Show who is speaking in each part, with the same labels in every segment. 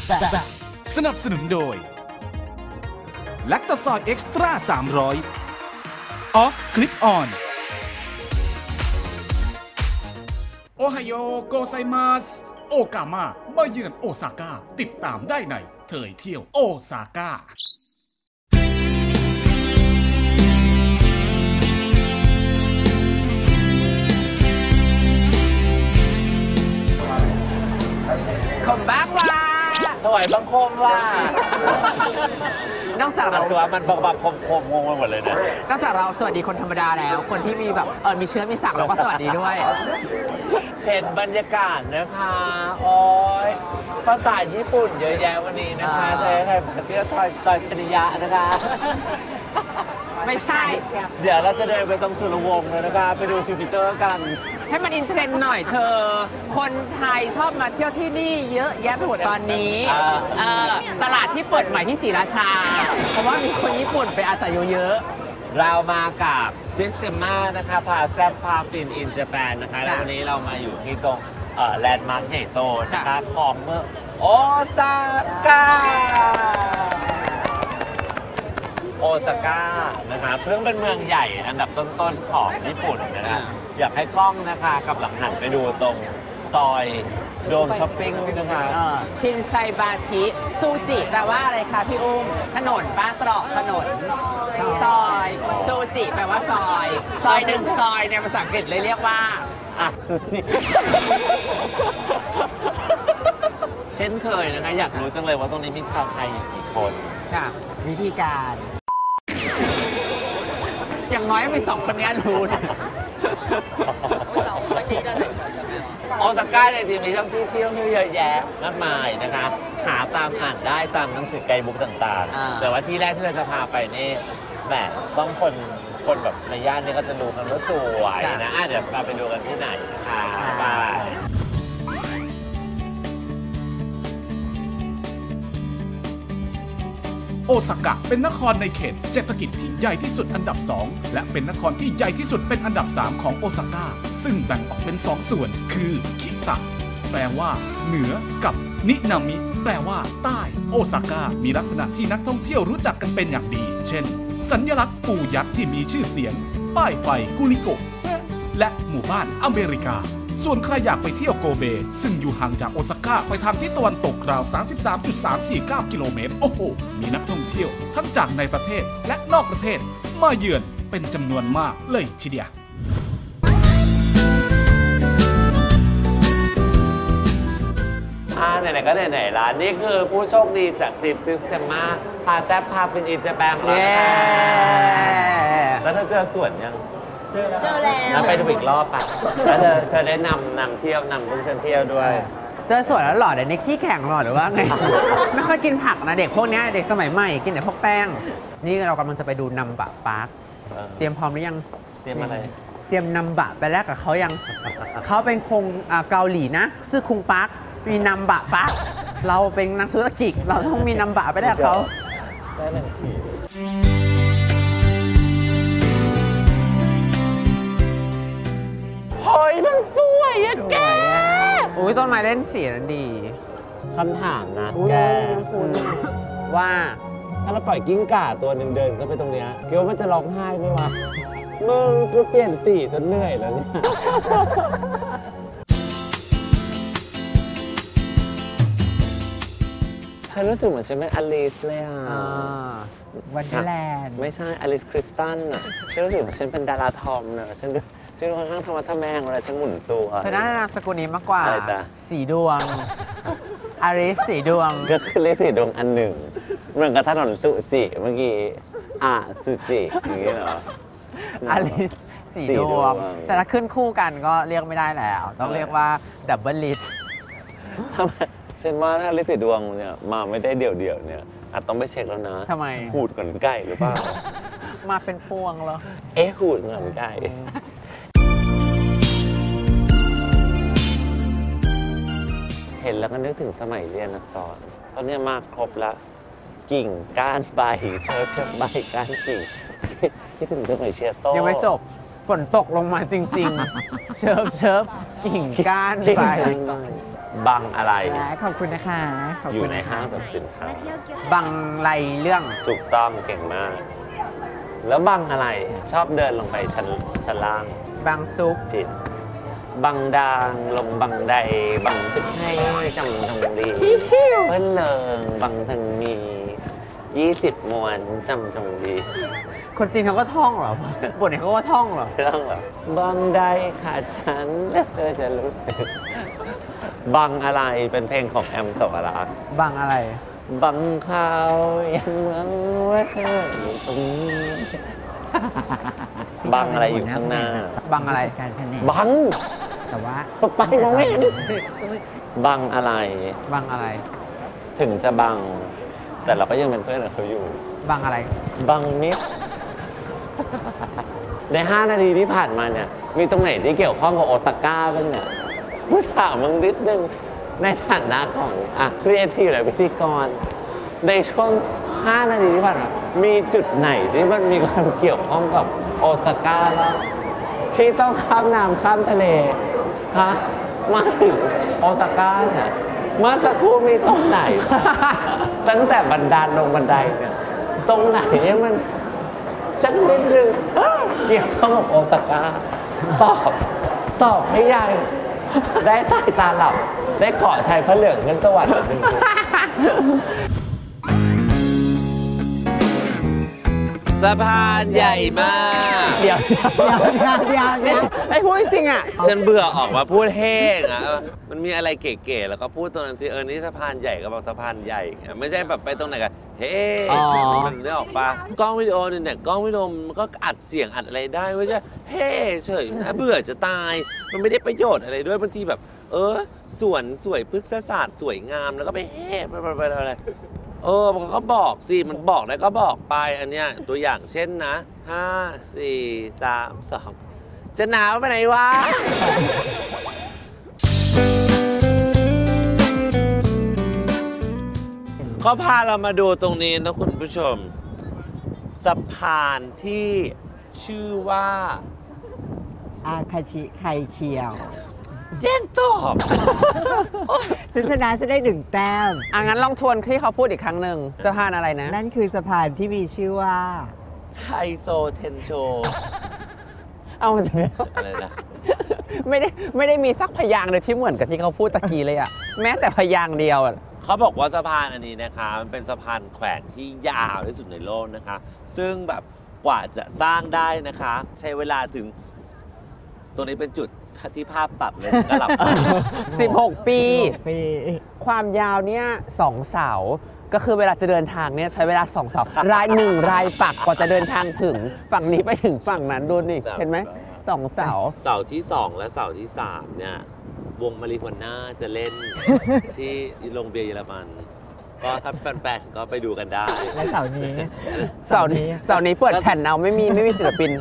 Speaker 1: สนับสนุนโดยแลคตาซอยเอ็กซ์ตร้า300ออฟคลิปออนโอไฮโอโกไซมัสโอกามามาเยือนโอซาก้าติดตามได้ในเถยเที่ยวโอซาก้า
Speaker 2: ขมบ้างว่า
Speaker 3: ถวายบังคมว่ะ
Speaker 2: นอกจากเรา
Speaker 3: คือว่ามันบังคมงงไปหมดเลยนะ
Speaker 2: นอกจากเราสวัสดีคนธรรมดาแล้วคนที่มีแบบมีเชื้อมีศักดิ์เราก็สวัสดีด้วย
Speaker 3: เห็นบรรยากาศนะคะโอ้ยภาษาญี่ปุ่นเยอะแยะวันนี้นะคะใช่ภาษาซอยธนิยะนะคะ
Speaker 2: ไม่ใช่
Speaker 3: เดี๋ยวเราจะเดินไปตรงสุรวงศ์เลยนะคะไปดูจูปิเตอร์กัน
Speaker 2: ให้มันอินเทรนด์หน่อยเธอคนไทยชอบมาเที่ยวที่นี่เยอะแยะไปหมดตอนนี้ตลาดที่เปิดใหม่ที่ศรีราชาเพราะว่ามีคนญี่ปุ่นไปอาศัยอยู่เยอะ
Speaker 3: เรามากับ Systema นะคะพาแซฟพาฟินอินญี่ปุ่นนะคะแล้ววันนี้เรามาอยู่ที่ตรงแลนด์มาร์คใหญ่โตนะคะของเมืองโอซาก้านะคะเพิ่งเป็นเมืองใหญ่อันดับต้นๆของญี่ปุ่นนะคะอยากให้กล้องนะคะกับหลังหันไปดูตรงซอยโดมช้อปปิ้งนะคะ
Speaker 2: ชินไซบาชิซูจิแปลว่าอะไรคะพี่อุ้มถนนป้าตรอกถนนซอยซูจิแปลว่าซอยหนึ่งซอยในภาษาอังกฤษเลยเรียกว่า
Speaker 3: ซูจิเช่นเคยนะคะอยากรู้จังเลยว่าตรงนี้มีชาวไทยอยู่กี่คน
Speaker 2: ค่ะวิธีการอย่างน้อยมี2คนนี้รู้นะ
Speaker 3: โอซาก้าเนี่ยจริงมีที่เที่ยวเยอะแยะมากมายนะคะหาตามอ่านได้ตามหนังสือไกด์บุ๊กต่างๆแต่ว่าที่แรกที่เราจะพาไปนี่แบบต้องคนแบบในย่านนี้ก็จะรู้กันว่าสวยนะเดี๋ยวเราไปดูกันที่ไหนนะคะบาย
Speaker 1: โอซาก้าเป็นนครในเขตเศรษฐกิจที่ใหญ่ที่สุดอันดับ2และเป็นนครที่ใหญ่ที่สุดเป็นอันดับ3ของโอซาก้าซึ่งแบ่งออกเป็น2ส่วนคือคิตะแปลว่าเหนือกับนินามิแปลว่าใต้โอซาก้ามีลักษณะที่นักท่องเที่ยวรู้จักกันเป็นอย่างดีเช่นสัญลักษณ์ปูยักษ์ที่มีชื่อเสียงป้ายไฟกุริโกะและหมู่บ้านอเมริกาส่วนใครอยากไปเที่ยวโกเบซึ่งอยู่ห่างจากโอซาก้าไปทางทิศตะวันตกราว 33.349 กิโลเมตรโอ้โหมีนักท่องเที่ยวทั้งจากในประเทศและนอกประเทศมาเยือนเป็นจำนวนมากเลยทีเดียว
Speaker 3: ไหนๆก็ไหนๆร้านนี่คือผู้โชคดีจากทริปซิสเตมมาพาแซฟพาฟินอินญี่ปุ่นแล้วเธอเจอสวนยัง
Speaker 4: เจอแล้ว
Speaker 3: ไปดูอีกรอบป่ะแล้วเธอได้นำเที่ยวนำพวกฉันเที่ยวด้วย
Speaker 2: เจอสวนแล้วหล่อเดี๋ยวนี้ขี้แข็งหล่อหรือว่าไงไม่ค่อยกินผักนะเด็กพวกนี้เด็กสมัยใหม่กินแต่พวกแป้งนี่เรากำลังจะไปดูนัมบะพาร์คเตรียมพร้อมหรือยัง
Speaker 3: เตรียมอะไร
Speaker 2: เตรียมนัมบะไปแลกกับเขายังเขาเป็นคงเกาหลีนะชื่อคุงพาร์คมีนัมบะพาร์คเราเป็นนักธุรกิจเราต้องมีนัมบะไปแลกเขา
Speaker 3: ได้หนึ่งที
Speaker 2: เฮ้ยมันสวยอะแกอุ้ยต้นไม้เล่นสีนั้นดี
Speaker 3: คำถามนะแก
Speaker 2: ว่า
Speaker 3: ถ้าเราปล่อยกิ้งก่าตัวหนึ่งเดินก็ไปตรงเนี้ยคิดว่ามันจะร้องไห้ไหมวะมึงกูเปลี่ยนสีจนเหนื่อยแล้วเนี่ยฉันรู้สึกเหมือนฉันเป็นอลิสเลยอ่ะ
Speaker 2: วันเดอร์แลนด์
Speaker 3: ไม่ใช่อลิสคริสตันอ่ะฉันรู้สึกเหมือนฉันเป็นดาราทอมเนอะฉันค่อนข้างธรรมะทะแมงเวลาฉันหมุนตัว
Speaker 2: เธอน่านามสกุลนี้มากกว่าสีดวงอาริสสีดวง
Speaker 3: ก็คือเลขสีดวงอันหนึ่งเหมือนกับถนนสุจิเมื่อกี้สุจิอย่างนี้เหรอ
Speaker 2: อาริสสีดวงแต่ถ้าขึ้นคู่กันก็เรียกไม่ได้แล้วต้องเรียกว่าดับเบิลลิส
Speaker 3: ทำไมฉันว่าถ้าเลขสีดวงเนี่ยมาไม่ได้เดี่ยวๆเนี่ยอาจต้องไปเช็คแล้วนะ
Speaker 2: ทำไม
Speaker 3: หูดเหมือนไก่หรือเปล่า
Speaker 2: มาเป็นพวงเหรอ
Speaker 3: หูดเหมือนไก่เห็นแล้วก็นึกถึงสมัยเรียนอักษรตอนนี้มาครบละกิ่งก้านใบเชิบใบก้านกิ่งที่ถึงสมัยเชียร์โต้
Speaker 2: ยังไม่จบฝนตกลงมาจริงๆเชิบกิ่งก้านใบ
Speaker 3: บังอะไร
Speaker 5: ขอบคุณนะคะ
Speaker 3: อยู่ในห้างสรรพสินค้า
Speaker 2: บังไรเรื่อง
Speaker 3: ถูกต้องเก่งมากแล้วบังอะไรชอบเดินลงไปชั้นล่าง
Speaker 2: บังซุป
Speaker 3: ผิดบังดางลงบังใดบังตึกให้จำตรงดีเพิ่นเลิงบังถึงมี20 มวนจำตรงดี
Speaker 2: คนจีนเขาก็ท่องเหรอบทนี้เขาก็ท่องเหรอ
Speaker 3: บังใดขาดฉันแล้วเธอจะรู้สึกบังอะไรเป็นเพลงของแอมสวรักษ์
Speaker 2: บังอะไร
Speaker 3: บังเขายังเมืองว่าเธออยู่ตรงนี้บังอะไรอยู่ข้างหน้า
Speaker 2: บังอะไร
Speaker 3: บัง
Speaker 5: แต่ว่า
Speaker 3: ไปมองไม่เห็นบังอะไร
Speaker 2: บังอะไร
Speaker 3: ถึงจะบังแต่เราก็ยังเป็นเพื่อนกับเขาอยู่
Speaker 2: บังอะไร
Speaker 3: บังนิดใน5 นาทีที่ผ่านมาเนี่ยมีตรงไหนที่เกี่ยวข้องกับโอซาก้าบ้างเนี่ยพูดถามมึงนิดนึงในฐานะของครีเอทีฟหรือพิธีกรในช่วง5 นาทีที่ผ่านมามีจุดไหนที่มันมีความเกี่ยวข้องกับโอซาก้าบ้างที่ต้องข้ามน้ำข้ามทะเลฮะมาถึงโอซาก้าเนี่ยเมื่อสักครู่มีตรงไหนตั้งแต่บันไดลงบันไดเนี่ยตรงไหนมันสักนิดนึงเกี่ยวข้องกับโอซาก้าตอบให้ยายได้สายตาหลับได้เกาะชายพระเหลืองขึ้นสวรรค์หนึ่งสะพานใหญ่มาก
Speaker 2: เดี๋ยวไอ้พูดจริงอ่ะ
Speaker 3: ฉันเบื่อออกมาพูดแห้งอ่ะมันมีอะไรเก๋ๆแล้วก็พูดตรงนั้นสินี่สะพานใหญ่กับสะพานใหญ่ไม่ใช่แบบไปตรงไหนกันเฮ้มันได้ออกปะกล้องวิดีโอเนี่ยกล้องวิดีโอมันก็อัดเสียงอัดอะไรได้ไม่ใช่เฮ้เฉยนะเบื่อจะตายมันไม่ได้ประโยชน์อะไรด้วยบางทีแบบสวนสวยพฤกษศาสตร์สวยงามแล้วก็ไปเฮ้ไปอะไรมันก็บอกสิมันบอกได้ก็บอกไปอันเนี้ยตัวอย่างเช่นนะ5 4 3 2จะหนาวไปไหนวะเขาพาเรามาดูตรงนี้นะคุณผู้ชมสะพานที่ชื่อว่า
Speaker 5: อาคาชิไคเคียว
Speaker 3: แย่งตอบ
Speaker 5: ฉันชนะจะได้1 แต้ม
Speaker 2: งั้นลองทวนที่เขาพูดอีกครั้งหนึ่งสะพานอะไรนะ
Speaker 5: นั่นคือสะพานที่มีชื่อว่า
Speaker 3: ไคโซเทนโช
Speaker 2: เอามาจาก
Speaker 3: อะไรนะ
Speaker 2: ไม่ได้มีสักพยางค์เลยที่เหมือนกับที่เขาพูดตะกี้เลยอ่ะแม้แต่พยางค์เดียว
Speaker 3: เขาบอกว่าสะพานอันนี้นะคะมันเป็นสะพานแขวนที่ยาวที่สุดในโลกนะคะซึ่งแบบกว่าจะสร้างได้นะคะใช้เวลาถึงตรงนี้เป็นจุดที่ภาพตัดเลยก็หลับ
Speaker 2: 16 ปีความยาวเนี่ย2 เสาก็คือเวลาจะเดินทางเนี่ยใช้เวลา2 เสาราย1 รายปักกว่าจะเดินทางถึงฝั่งนี้ไปถึงฝั่งนั้นดูนี่เห็นไหม2 เสา
Speaker 3: เสาที่2และเสาที่3เนี่ยวงมาริโฮน่าจะเล่นที่โรงเบียร์เยอรมันก็ถ้าแฟนๆก็ไปดูกันได้
Speaker 5: และเสาร์
Speaker 2: นี้เปิดแผ่นเอาไม่มีศิลปิน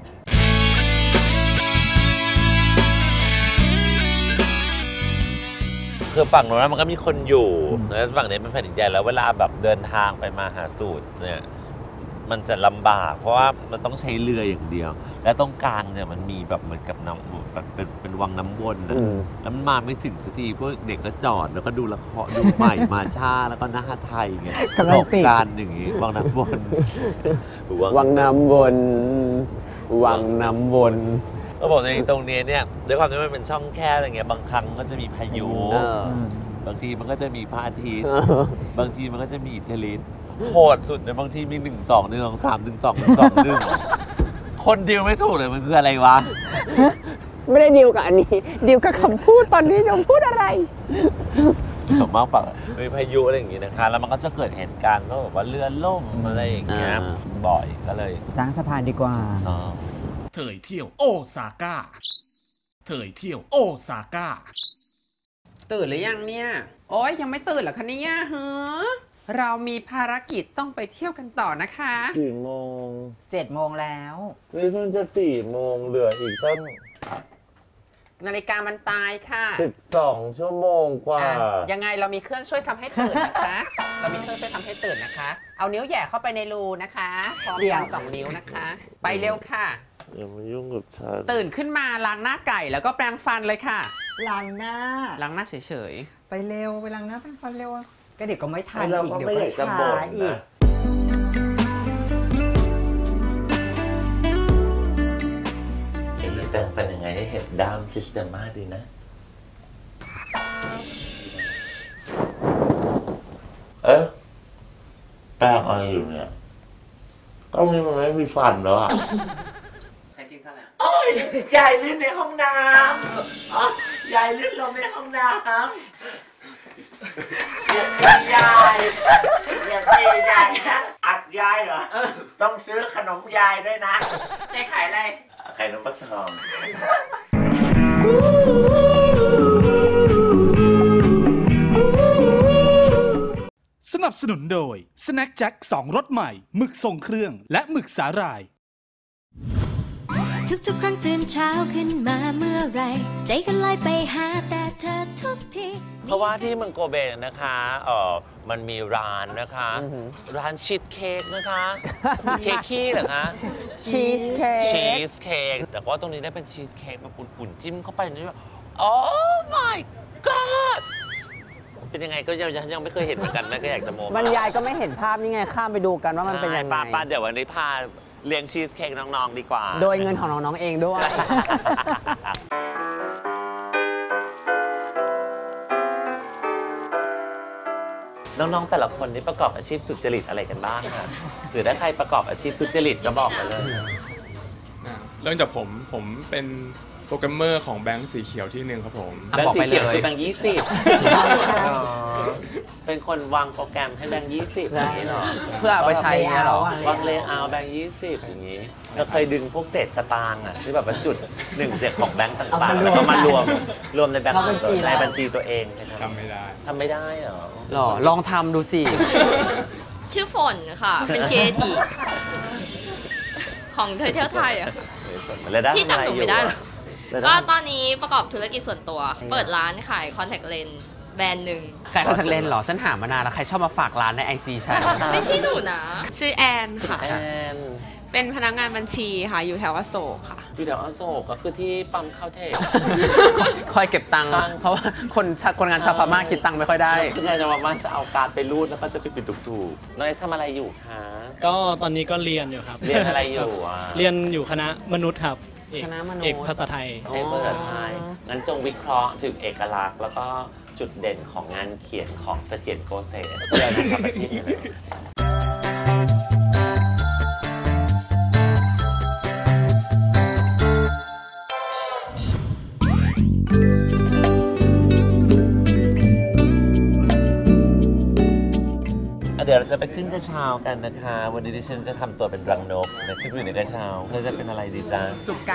Speaker 3: คือฝั่งโน้นมันก็มีคนอยู่แล้วฝั่งนี้เป็นแผ่นดินใหญ่แล้วเวลาแบบเดินทางไปมาหาสูตรเนี่ยมันจะลำบากเพราะว่ามันต้องใช้เรืออย่างเดียวและตรงกลางเนี่ยมันมีแบบเหมือนกับน้ำแบบเป็นวังน้ำวนนะแล้วมันมาไม่ถึงสักทีพวกเด็กก็จอดแล้วก็ดูละครดูใหม่มาชาแล้วก็หน้าไทยไงบอกการอย่างงี้วังน้ำวน
Speaker 2: วังน้ำวนวังน้ำวน
Speaker 3: ก็บอกในตรงนี้เนี่ยด้วยความที่มันเป็นช่องแคบอะไรเงี้ยบางครั้งก็จะมีพายุบางทีมันก็จะมีพระอาทิตย์บางทีมันก็จะมีอิทธิฤทธิ์โหดสุดในบางทีมี1 2 1 2 3 1 2 1 2 1คนดีลไม่ถูกเลยมันคืออะไรวะ
Speaker 2: ไม่ได้ดีลกับอันนี้ดีลกับคำพูดตอนนี้จะพูดอะไร
Speaker 3: เกี่ยวมากปะมีพายุอะไรอย่างงี้นะคะแล้วมันก็จะเกิดเหตุการณ์ก็แบบว่าเรือล่มอะไรอย่างเงี้ยบ่อยก็เลย
Speaker 5: สร้างสะพานดีกว่า
Speaker 1: เถยเที่ยวโอซาก้าเถยเที่ยวโอซาก้า
Speaker 2: ตื่นหรือยังเนี่ยโอ๊ยยังไม่ตื่นเหรอคะเนี่ยเรามีภารกิจต้องไปเที่ยวกันต่อนะคะ
Speaker 3: กี่โมง
Speaker 5: 7 โมงแล้ว
Speaker 3: นี่เพิ่งจะ4 โมงเหลืออีกตั้ง
Speaker 2: นาฬิกามันตายค่ะ
Speaker 3: 12 ชั่วโมงกว่า
Speaker 2: ยังไงเรามีเครื่องช่วยทำให้ตื่นนะคะเรามีเครื่องช่วยทำให้ตื่นนะคะเอานิ้วแหย่เข้าไปในรูนะคะพร้อมกัน2 นิ้วนะคะไปเร็วค่ะ
Speaker 3: อย่ามายุ่งกับฉัน
Speaker 2: ตื่นขึ้นมาล้างหน้าไก่แล้วก็แปรงฟันเลยค่ะ
Speaker 5: ล้างหน้า
Speaker 2: ล้างหน้าเฉย
Speaker 5: ไปเร็วไปล้างหน้าเป็นฟันเร็วก็เด็กก็ไม่ทัน
Speaker 3: เรา
Speaker 5: อีก
Speaker 3: ก็
Speaker 5: เดี๋ยว
Speaker 3: ไม่
Speaker 5: ก็
Speaker 3: อยากจะ
Speaker 5: ช้า
Speaker 3: บ่น
Speaker 5: อีก
Speaker 3: นะแต่งฟันยังไงให้เห็นดามซิสเตมาดีนะแป้งอะไรอยู่เนี่ยตรงนี้มันไม่มีฟันแล้วอ่ะ
Speaker 2: ๆใช้จริงเท่าไหร่
Speaker 3: โอ้ยยายลื่นในห้องน้ำยายลื่นลงในห้องน้ำยายอย่าตียายนะอัดยายเหรอต้องซื้อขนมยายด้วยนะ
Speaker 2: ยายขายอะไร
Speaker 3: ไข่นมปักทอง
Speaker 1: สนับสนุนโดย Snack Jack 2 รสใหม่หมึกทรงเครื่องและหมึกสาหร่าย
Speaker 4: ทุกๆครั้งตื่นเช้าขึ้นมาเมื่อไรใจก็ลอยไปหาแต่เธอทุกที
Speaker 3: เพราะว่าที่เมืองโกเบนะคะมันมีร้านนะคะ ร้านชีสเค้กนะคะ เค้กขี้เหรอคะ
Speaker 2: ชีสเค้ก
Speaker 3: ชีสเค้กแต่ว่าตรงนี้ได้เป็นชีสเค้กแบบปุ่นๆจิ้มเข้าไปนี่แบบโอ้ my god เป็นยังไงก็ยังไม่เคยเห็นเหมือนกันนะก็อยากจะโม้
Speaker 2: บรรยายก็ไม่เห็นภาพนี่ไงข้ามไปดูกันว่ามันเป็นยังไง
Speaker 3: ป้าเดี๋ยววันนี้พาเลี้ยงชีสเค้กน้องๆดีกว่า
Speaker 2: โดยเงินของน้องๆเองด้วย
Speaker 3: น้องๆแต่ละคนนี่ประกอบอาชีพสุจริตอะไรกันบ้างคะหรือถ้าใครประกอบอาชีพสุจริตก็บอกมาเลย
Speaker 6: เริ่มจากผมเป็นโปรแกรมเมอร์ของแบงก์สีเขียวที่หนึ่งครับผม
Speaker 3: แบงค์สีเขียวคือแบงค์20เป็นคนวางโปรแกรมให้แบงค์20อย่างนี้เหรอ
Speaker 2: เพื่อเอาไปใช้เนี่ยเหรอ
Speaker 3: วางเลเยอร์แบงค์20อย่างนี้เราเคยดึงพวกเศษสตางค์อ่ะที่แบบว่าจุด1 ของแบงค์ต่างๆแล้วก็มารวมในแบงค์ในบัญชีตัวเองนะครับ
Speaker 6: ทำไม่ได้
Speaker 3: ทำไม่ได้เหรอ
Speaker 2: หรอลองทำดูสิ
Speaker 7: ชื่อฝนค่ะ เป็นครีเอทีฟของเทยเที่ยวไทยอะ ที่จำหนูไม่ได้หรอ ก็ตอนนี้ประกอบธุรกิจส่วนตัว เปิดร้านขายคอนแทคเลนส์แบรนด์หนึ่ง
Speaker 2: ใครคอนแทคเลนส์เหรอ ฉันหามานานแล้ว ใครชอบมาฝากร้านในไอจีฉัน
Speaker 7: ไม่ใช่หนูนะ
Speaker 8: ชื่อแอนค่ะ
Speaker 3: แอน
Speaker 8: เป็นพนักงานบัญชีค่ะ อยู่แถวอโศกค่ะ
Speaker 3: อยู่แถวอโศกก็คือที่ปั๊มข้าวเทค
Speaker 2: คอยเก็บตังค์ เพราะว่าคนงานชาวพม่าคิดตังค์ไม่ค่อยได้
Speaker 3: คือนายจะมาจะเอาการดไปรูดแล้วก็จะไปปิดถูกๆน้อยทำอะไรอยู่คะ
Speaker 9: ก็ตอนนี้ก็เรียนอยู่ครับ
Speaker 3: เรียนอะไรอยู่อ่ะ
Speaker 9: เรียนอยู่คณะมนุษย์ครับ
Speaker 2: คณะมนุษย์
Speaker 9: เอกภาษาไทย
Speaker 3: เอกภาษาไทยงั้นจงวิเคราะห์ถึงเอกลักษณ์แล้วก็จุดเด่นของงานเขียนของเสถียรโกเซเพื่อทำอาชีพนี้เดี๋ยวเราจะไปขึ้นกระเช้ากันนะคะ วันนี้ดิฉันจะทำตัวเป็นรังนกนะขึ้นอยู่ในกระเช้าเธอจะเป็นอะไรดีจ๊ะ
Speaker 2: สุกไก่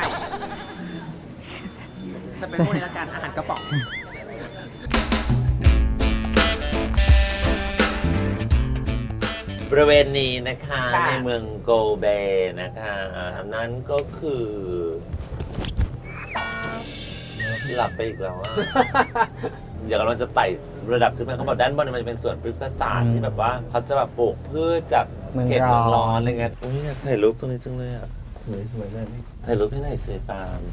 Speaker 2: จะเป็นพวกนี้ละกันอาหารกระป๋อง
Speaker 3: บริเวณนี้นะคะในเมืองโกเบนะคะนั้นก็คือหลับไปอีกแล้วว่า เดี๋ยวกำลังจะไต่ระดับขึ้นมาเขาบอกด้านบนมันจะเป็นส่วนพฤกษศาสตร์ที่แบบว่าเขาจะแบบปลูกพืชจากเขตเมืองร้อนอะไรเงี้ยอุ้ยถ่ายรูปตรงนี้จังเลยอ่ะสวยเลยถ่ายรูปให้หน่อยสิปาล์ม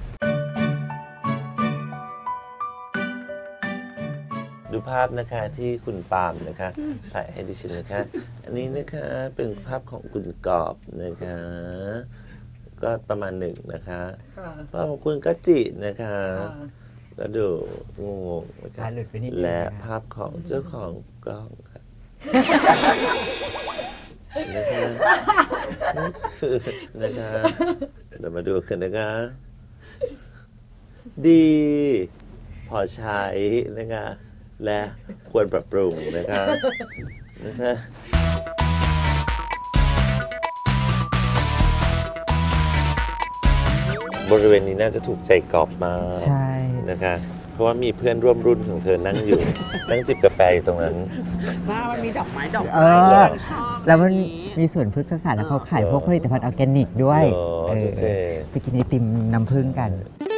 Speaker 3: ดูภาพนะคะที่คุณปาล์มนะคะถ่ายให้ดิฉันนะคะอันนี้นะคะเป็นภาพของคุณกอบนะคะก็ประมาณ1นะคะภาพของคุณกัจจินะคะก็ดูงงๆนะคะและภาพของเจ้าของกล้องค่ะนะคะนี่คือนะคะเรามาดูกันนะคะดีพอใช้นะคะและควรปรับปรุงนะคะบริเวณนี้น่าจะถูกใจกอบมากใช่นะคะเพราะว่ามีเพื่อนร่วมรุ่นของเธอนั่งอยู่ นั่งจิบกาแฟอยู่ตรงนั้น
Speaker 2: มันมีดอกไม้
Speaker 5: แล้วมันมีส่วนพฤกษศาสตร์แล้วเขาขายพวกผลิตภัณฑ์ออร์แกนิกด้วยไปกินไอติมน้ำผึ้งกัน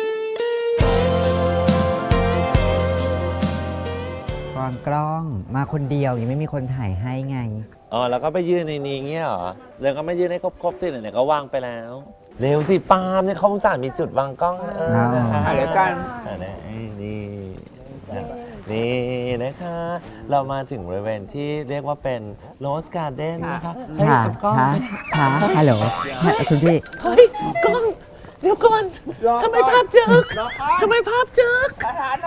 Speaker 5: วางกล้องมาคนเดียวยังไม่มีคนถ่ายให้ไง
Speaker 3: แล้วก็ไปยืนในนี้เงี้ยเหรอแล้วก็ไม่ยืนให้ครบๆสิไหนๆก็วางไปแล้วเร็วสิปาล์มเนี่ยเขาอุตส่าห์มีจุดวางกล้องนะคะ
Speaker 2: เดี๋ยวกัน
Speaker 3: นี่นะคะเรามาถึงบริเวณที่เรียกว่าเป็นโรสการ์เด้นนะคะเฮ้ย
Speaker 5: ค่ะ
Speaker 3: กับกล้อง
Speaker 5: ค่ะฮัลโหลคุณพี่
Speaker 3: เฮ้ยกล้องเดี๋ยวก่อนทำไมภาพจึกทำไมภาพจึก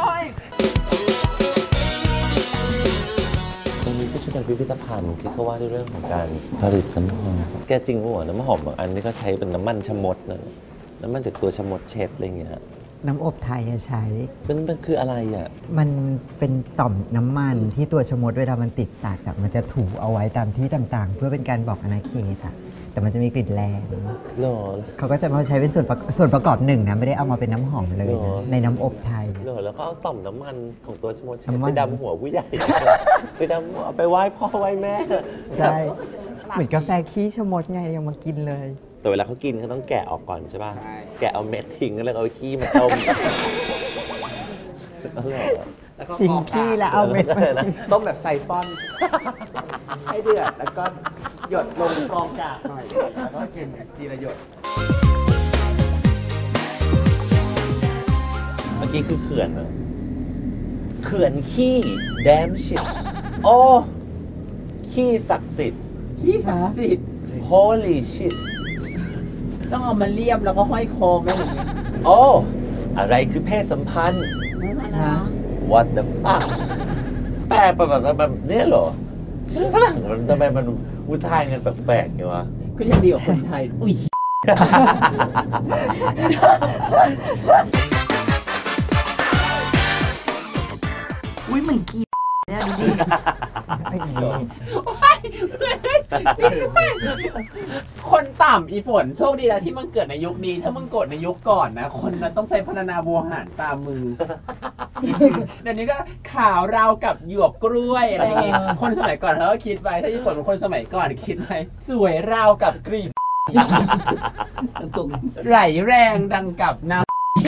Speaker 3: ตรงนี้ก็จะเป็นพิพิธภัณฑ์ที่เขาว่าด้วยเรื่องของการผลิตน้ำหอมแกจริงว่าน้ำหอมบางอันนี่ก็ใช้เป็นน้ำมันชะมดนะน้ำมันจากตัวชะมดเช็ดอะไรเงี้ย
Speaker 5: น้ำอบไทยใช้
Speaker 3: มันคืออะไรอ่ะ
Speaker 5: มันเป็นต่อมน้ำมันที่ตัวชะมดเวลามันติดตัดมันจะถูเอาไว้ตามที่ต่างๆ เพื่อเป็นการบอกอาณาเขตแต่มันจะมีกลิ่นแรงเขาก็จะมาใช้เป็นส่วนประกอบหนึ่งนะไม่ได้เอามาเป็นน้ำหอมเลยนะในน้ำอบไทย
Speaker 3: แล้วก็เอาต่อมน้ำมันของตัวชะมดไปดำหัวผู้ใหญ่ไปดำหัวไปไหว้พ่อไหว้แม่
Speaker 5: ใช่เหมือนกาแฟขี้ชะมดไงยังมากินเลย
Speaker 3: แต่เวลาเขากินเขาต้องแกะออกก่อนใช่ป่ะแกะเอาเม็ดทิ้งแล้วเอาขี้มาต้ม
Speaker 5: ทิ้งขี้แล้วเอาเม็ดมา
Speaker 2: ต้มแบบไซฟอนให้เดือดแล้วก็หยดลงกองกากหน่อยแล้วก็กินทีละหยด
Speaker 3: เมื่อกี้คือเขื่อนเขื่อนขี้แดมชิตโอ้ขี้ศักดิ์สิทธิ์
Speaker 2: ขี้ศักดิ์สิทธิ์
Speaker 3: Holy shit
Speaker 2: ต้องเอามาเลียบแล้วก็ห้อยคอไหม
Speaker 3: โอ้อะไรคือเพศสัมพันธ์ What the fuck แปลแบบนี้เหรอฝรั่งมันทำไมมันอุทานกันแปลกๆอย่างวะ
Speaker 2: ก็ยังดีกว่าคนไทยอุ้ยมันกี่เนี่ยดูดิจริงหรือไม่คนต่ำอีฝนโชคดีนะที่มึงเกิดในยุคนี้ถ้ามึงเกิดในยุคก่อนนะคนนั้นต้องใช้พรรณนาบัวหารตามมือเดี๋ยวนี้ก็ข่าวเรากับหยวกกล้วยอะไรอย่างเงี้ยคนสมัยก่อนเขาก็คิดไปถ้าอีฝนเป็นคนสมัยก่อนคิดไปสวยราวกับกรีบตุ่มไหลแรงดังกับน้ำ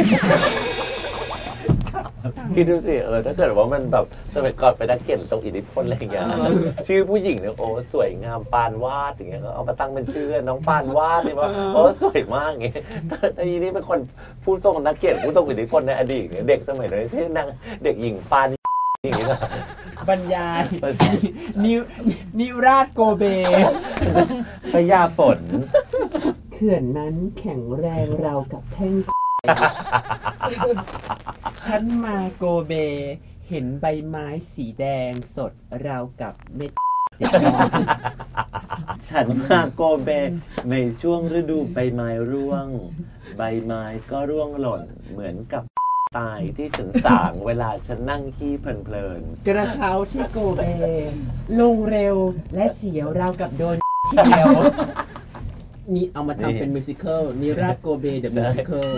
Speaker 3: คิดดูสิถ้าเกิดว่ามันแบบสมัยก่อนไปนักเขียนตรงอิทธิพลอะไรอย่างเงี้ยชื่อผู้หญิงเนี่ยโอ้สวยงามปานวาดอย่างเงี้ยเอามาตั้งเป็นชื่อน้องปานวาดเลยว่าโอ้สวยมากอย่างเงี้ยแต่ทีนี้เป็นคนผู้ทรงนักเขียนผู้ทรงอิทธิพลในอดีตเด็กสมัยนั้นชื่อนางเด็กหญิงปานอย่างเงี้ย
Speaker 2: บรรยายนิราชโกเบ
Speaker 3: พญาฝน
Speaker 2: เขื่อนนั้นแข็งแรงเรากับแท่งฉันมาโกเบเห็นใบไม้สีแดงสดราวกับเม็ด
Speaker 3: ฉันมาโกเบในช่วงฤดูใบไม้ร่วงใบไม้ก็ร่วงหล่นเหมือนกับตายที่ฉันสางเวลาฉันนั่งขี้เพลิน
Speaker 2: ๆกระเช้าที่โกเบลงเร็วและเสียวราวกับโดนที่เดียวนี่เอามาทำเป็นมิวสิคัลนิราชโกเบเดอะมิวสิคัล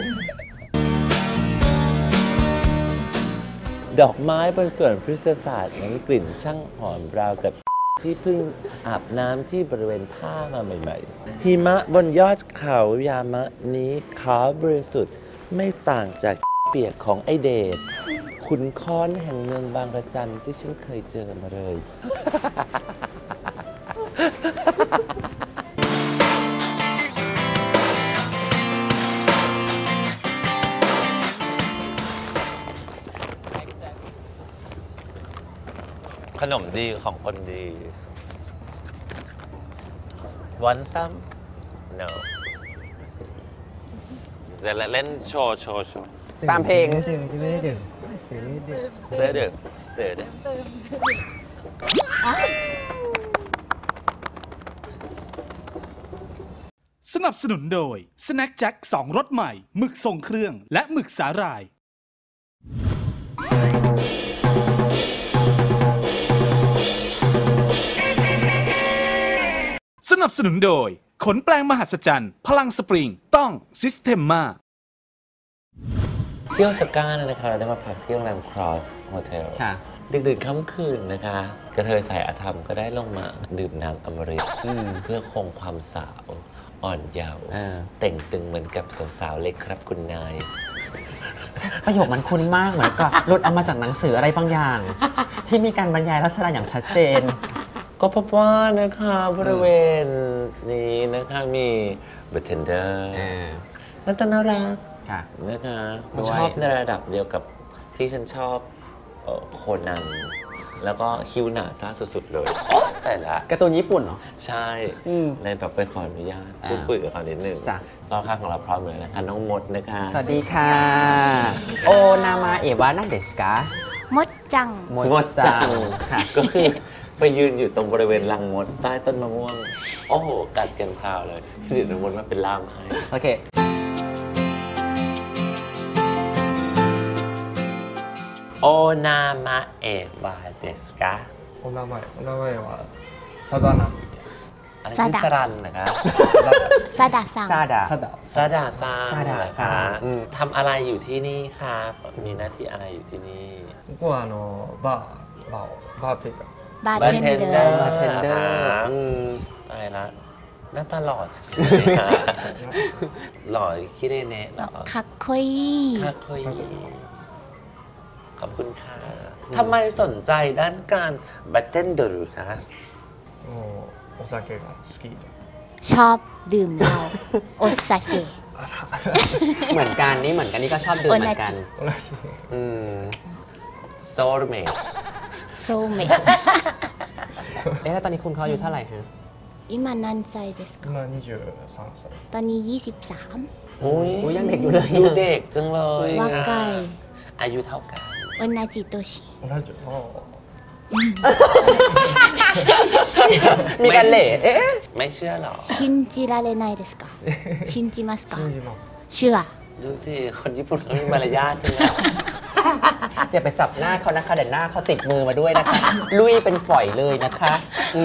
Speaker 3: ดอกไม้บนสวนพฤกษศาสตร์นั้นกลิ่นช่างหอมราวกับที่เพิ่งอาบน้ำที่บริเวณท่ามาใหม่ๆหิมะบนยอดเขายามะนี้ขาวบริสุทธิ์ไม่ต่างจากเปียกของไอเดชขุนค้อนแห่งเมืองบางระจันที่ฉันเคยเจอมาเลยขนมดีของคนดี Want some? No เดี๋ยวเล่นโชว์
Speaker 2: ตามเพลง
Speaker 3: เดือ
Speaker 1: สนับสนุนโดย Snack Jack 2 รสใหม่หมึกทรงเครื่องและหมึกสาหร่ายสนับสนุนโดยขนแปลงมหัศจรรย์พลังสปริงต้องซิสเ e มมา
Speaker 3: เที่ยวสก้านะคะเราได้มาพักที่โรงแรม Cross Hotel ดึกๆค่ำคืนนะคะกระเทยสายอาธรรมก็ได้ลงมาดื่มน้ำอมฤตเพื่อคงความสาวอ่อนเยาว์เต่งตึงเหมือนกับสาวๆเล็กครับคุณนาย
Speaker 2: ประโยคมันคุ้นมากเหมือนกับหลุดเอามาจากหนังสืออะไรบางอย่างที่มีการบรรยายลักษณะอย่างชัดเจน
Speaker 3: ก็พบว่านะคะบริเวณนี้นะคะมีเบทเทนเดอร์น่ารักนะคะชอบในระดับเดียวกับที่ฉันชอบโคนันแล้วก็คิวหนาซาสุดๆเลยแต่ละ
Speaker 2: การ์ตูนญี่ปุ่นเหรอ
Speaker 3: ใช่ในแบบไปขออนุญาตพูดคุยกับเขานิดนึงรอบข้างของเราพร้อมเลยนะคะน้องมดนะคะ
Speaker 2: สวัสดีค่ะโอนามาเอวานาเดสกะ
Speaker 7: มดจัง
Speaker 3: ค่ะก็คือไปยืนอยู่ตรงบริเวณรังมดใต้ต้นมะม่วงโอ้โหกัดกันพราวเลยพี่สิทธิ์มดมาเป็นล่ามให้
Speaker 2: โอเค
Speaker 3: โอนามาเอวาเดสกะ
Speaker 10: โอนามาวะซาดานามิ
Speaker 3: อะไรชื่อสรันนะคะ
Speaker 7: ซาดาซัง
Speaker 3: ซาดาซังนะคะทำอะไรอยู่ที่นี่ครับมีหน้าที่อะไรอยู่ที่นี่
Speaker 10: ก็บาร์เทนเดอร์
Speaker 3: ตายละหน้าตาหล่อจังหล่อคิเรเนะหรอ
Speaker 7: คักคุย
Speaker 3: ขอบคุณค่ะทำไมสนใจด้านการบาร์เทนเดอร์คะ
Speaker 10: โอซาเกะ
Speaker 7: ชอบดื่มเหล้าโอซาเกะ
Speaker 2: เหมือนกันนี่ก็ชอบดื่มเหมือนกัน
Speaker 3: โซลเมท
Speaker 2: แล้วตอนนี้คุณเขาอายุเท่าไหร่ฮะ
Speaker 7: 今何歳ですか
Speaker 10: 今23歳
Speaker 7: ตอนนี้23
Speaker 3: โอ้ย
Speaker 2: ยังเด็กอยู่เลย
Speaker 3: ดูเด็กจังเลย
Speaker 7: 若い
Speaker 3: อายุเท่ากัน
Speaker 7: 同じ年
Speaker 2: มีกันเหล่
Speaker 3: ไม่เชื่อหรอ
Speaker 7: 信じられないですか信じますかเชื่อ
Speaker 3: ดูสิคนญี่ปุ่นเขามีมารยาทจังเลย
Speaker 2: อย่าไปจับหน้าเขานะคะเดี๋ยวหน้าเขาติดมือมาด้วยนะคะลุยเป็นฝอยเลยนะคะ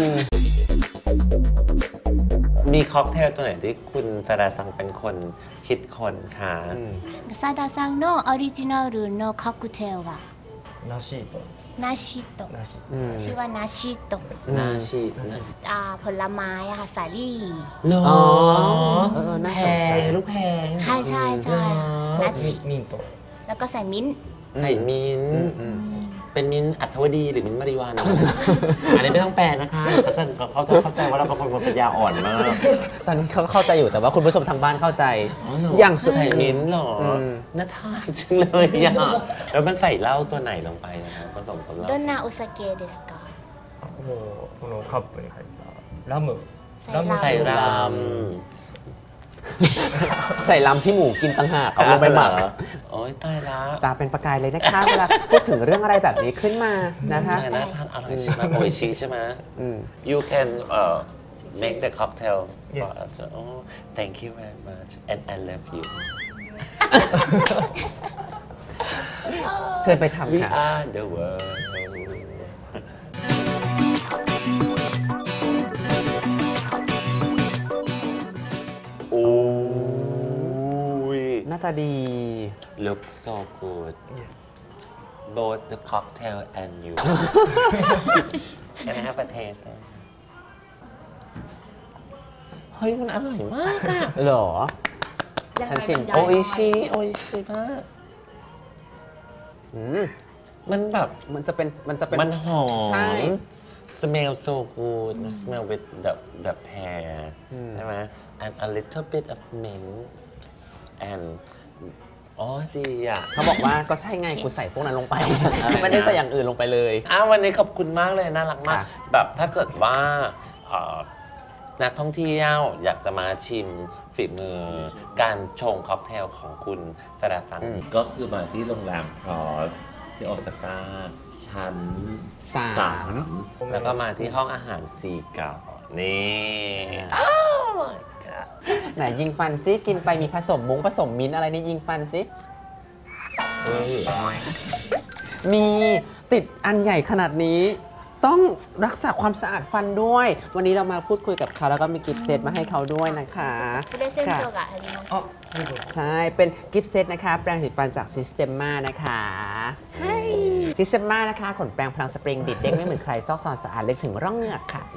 Speaker 3: มีค็อกเทลตัวไหนที่คุณซาดาซังเป็นคนคิดคนคะ
Speaker 7: ซาดาซังのオリジナルのค็อกเทลは
Speaker 10: นาชิโต
Speaker 7: ชื่อว่านาชิโตผลไม้อะค่ะสาลี่
Speaker 3: แพงลูกแพง
Speaker 7: ใช่นาชิแล้วก็ใส่มิ้น
Speaker 3: เป็นมิ้นอัฐวดีหรือมิ้นมาริวานะอันนี้ไม่ต้องแปลนะคะเขาจะเข้าใจว่าเราเป็นคนปัญญาอ่อนมาก
Speaker 2: ตอนนี้เขาเข้าใจอยู่แต่ว่าคุณผู้ชมทางบ้านเข้าใจ
Speaker 3: อย่างสุดใส่มิ้นหรอน่าทานจริงเลยอ่ะแล้วมันใส่เหล้าตัวไหนลงไปนะครับผสมกับเหล้า
Speaker 7: どんなお酒ですか
Speaker 10: このカップに入ったラム
Speaker 3: ใส่ร
Speaker 2: ใส่ลำที่หมูกินต่างหากเอาลงไปหมัก
Speaker 3: โอ้ยตายแล้ว
Speaker 2: ตาเป็นประกายเลยนะคะเวลาพูดถึงเรื่องอะไรแบบนี้ขึ้นมานะคะ
Speaker 3: น่าทานอร่อยใช่ไหมโออิชิใช่ไหม you can make the cocktail for us oh thank you very much and I love you
Speaker 2: เชิญไปทำค่ะ
Speaker 3: We are the world
Speaker 2: หน้าตาดี
Speaker 3: look so good both the cocktail and you can I have a taste เฮ้ยมันอร่อยมากอะ
Speaker 2: หรอฉันชิม
Speaker 3: โออิชิมากมันแบบมันหอม smell so good smell with the pear ใช่ไหมand a little bit of mint and อ๋อดีอ่ะ
Speaker 2: เขาบอกว่าก็ใช่ไงกูใส่พวกนั้นลงไปไม่ได้ใส่อย่างอื่นลงไปเลย
Speaker 3: วันนี้ขอบคุณมากเลยน่ารักมากแบบถ้าเกิดว่านักท่องเที่ยวอยากจะมาชิมฝีมือการชงค็อกเทลของคุณซาดาซังก็คือมาที่โรงแรมครอสที่โอซาก้าชั้น3แล้วก็มาที่ห้องอาหาร4นี่
Speaker 2: ไหนยิงฟันซิกินไปมีผสมมิ้นอะไรนี่ยิงฟันซิมีติดอันใหญ่ขนาดนี้ต้องรักษาความสะอาดฟันด้วยวันนี้เรามาพูดคุยกับเขาแล้วก็มีกิฟต์เซตมาให้เขาด้วยนะคะใช่เป็นกิฟต์เซตนะคะแปรงสีฟันจาก Systema นะคะSystema นะคะขนแปรงพลังสปริงดิดเด้งไม่เหมือนใครซอกซอนสะอาดเล็กถึงร่องเหงือกค่ะ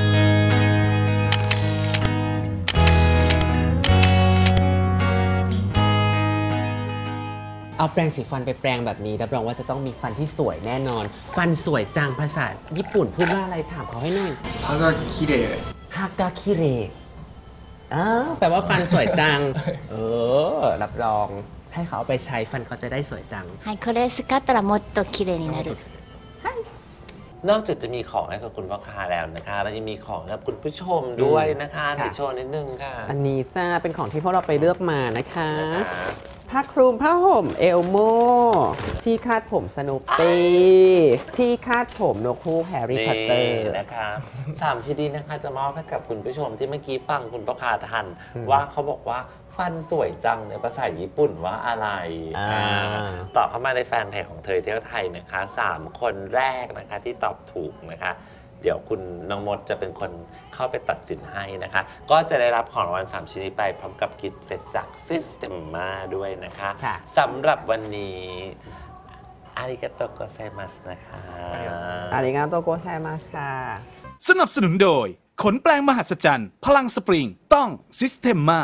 Speaker 2: เอาแปรงสีฟันไปแปรงแบบนี้รับรองว่าจะต้องมีฟันที่สวยแน่นอนฟันสวยจังภาษาญี่ปุ่นพูดว่าอะไรถามเขาให้หน่อย
Speaker 10: ฮากาคิเร
Speaker 2: ฮากาคิเรแปลว่าฟันสวยจังรับรองให้เขาเอาไปใช้ฟันเขาจะได้สวยจัง
Speaker 4: はい、これ使ったらもっと綺麗になる。
Speaker 3: นอกจากจะมีของให้กับคุณพ่อค้าแล้วนะคะเรายังมีของให้กับคุณผู้ชมด้วยนะคะเดี๋ยวโชว์นิดนึงค่ะ
Speaker 2: อันนี้จ้าเป็นของที่พวกเราไปเลือกมานะคะผ้าคลุมผ้าห่มเอลโมที่คาดผมสนุปปี้ที่คาดผมนกฮูกแฮร์รี่พอตเตอร์
Speaker 3: นะคะ3ชิ้นนี้นะคะจะมอบให้กับคุณผู้ชมที่เมื่อกี้ฟังคุณพ่อค้าทันว่าเขาบอกว่าฟันสวยจังในภาษาญี่ปุ่นว่าอะไรตอบเข้ามาในแฟนเพจของเธอเที่ยวไทยนะคะ3คนแรกนะคะที่ตอบถูกนะคะเดี๋ยวคุณน้องมดจะเป็นคนเข้าไปตัดสินให้นะคะก็จะได้รับของรางวัล3ชิ้นนี้ไปพร้อมกับกิฟต์เซตจาก Systema ด้วยนะคะสำหรับวันนี้อาริกาโตโกไซมัสนะคะ
Speaker 2: อาริกาโตโกไซมัสค่ะ
Speaker 1: สนับสนุนโดยขนแปลงมหัศจรรย์พลังสปริงต้อง Systema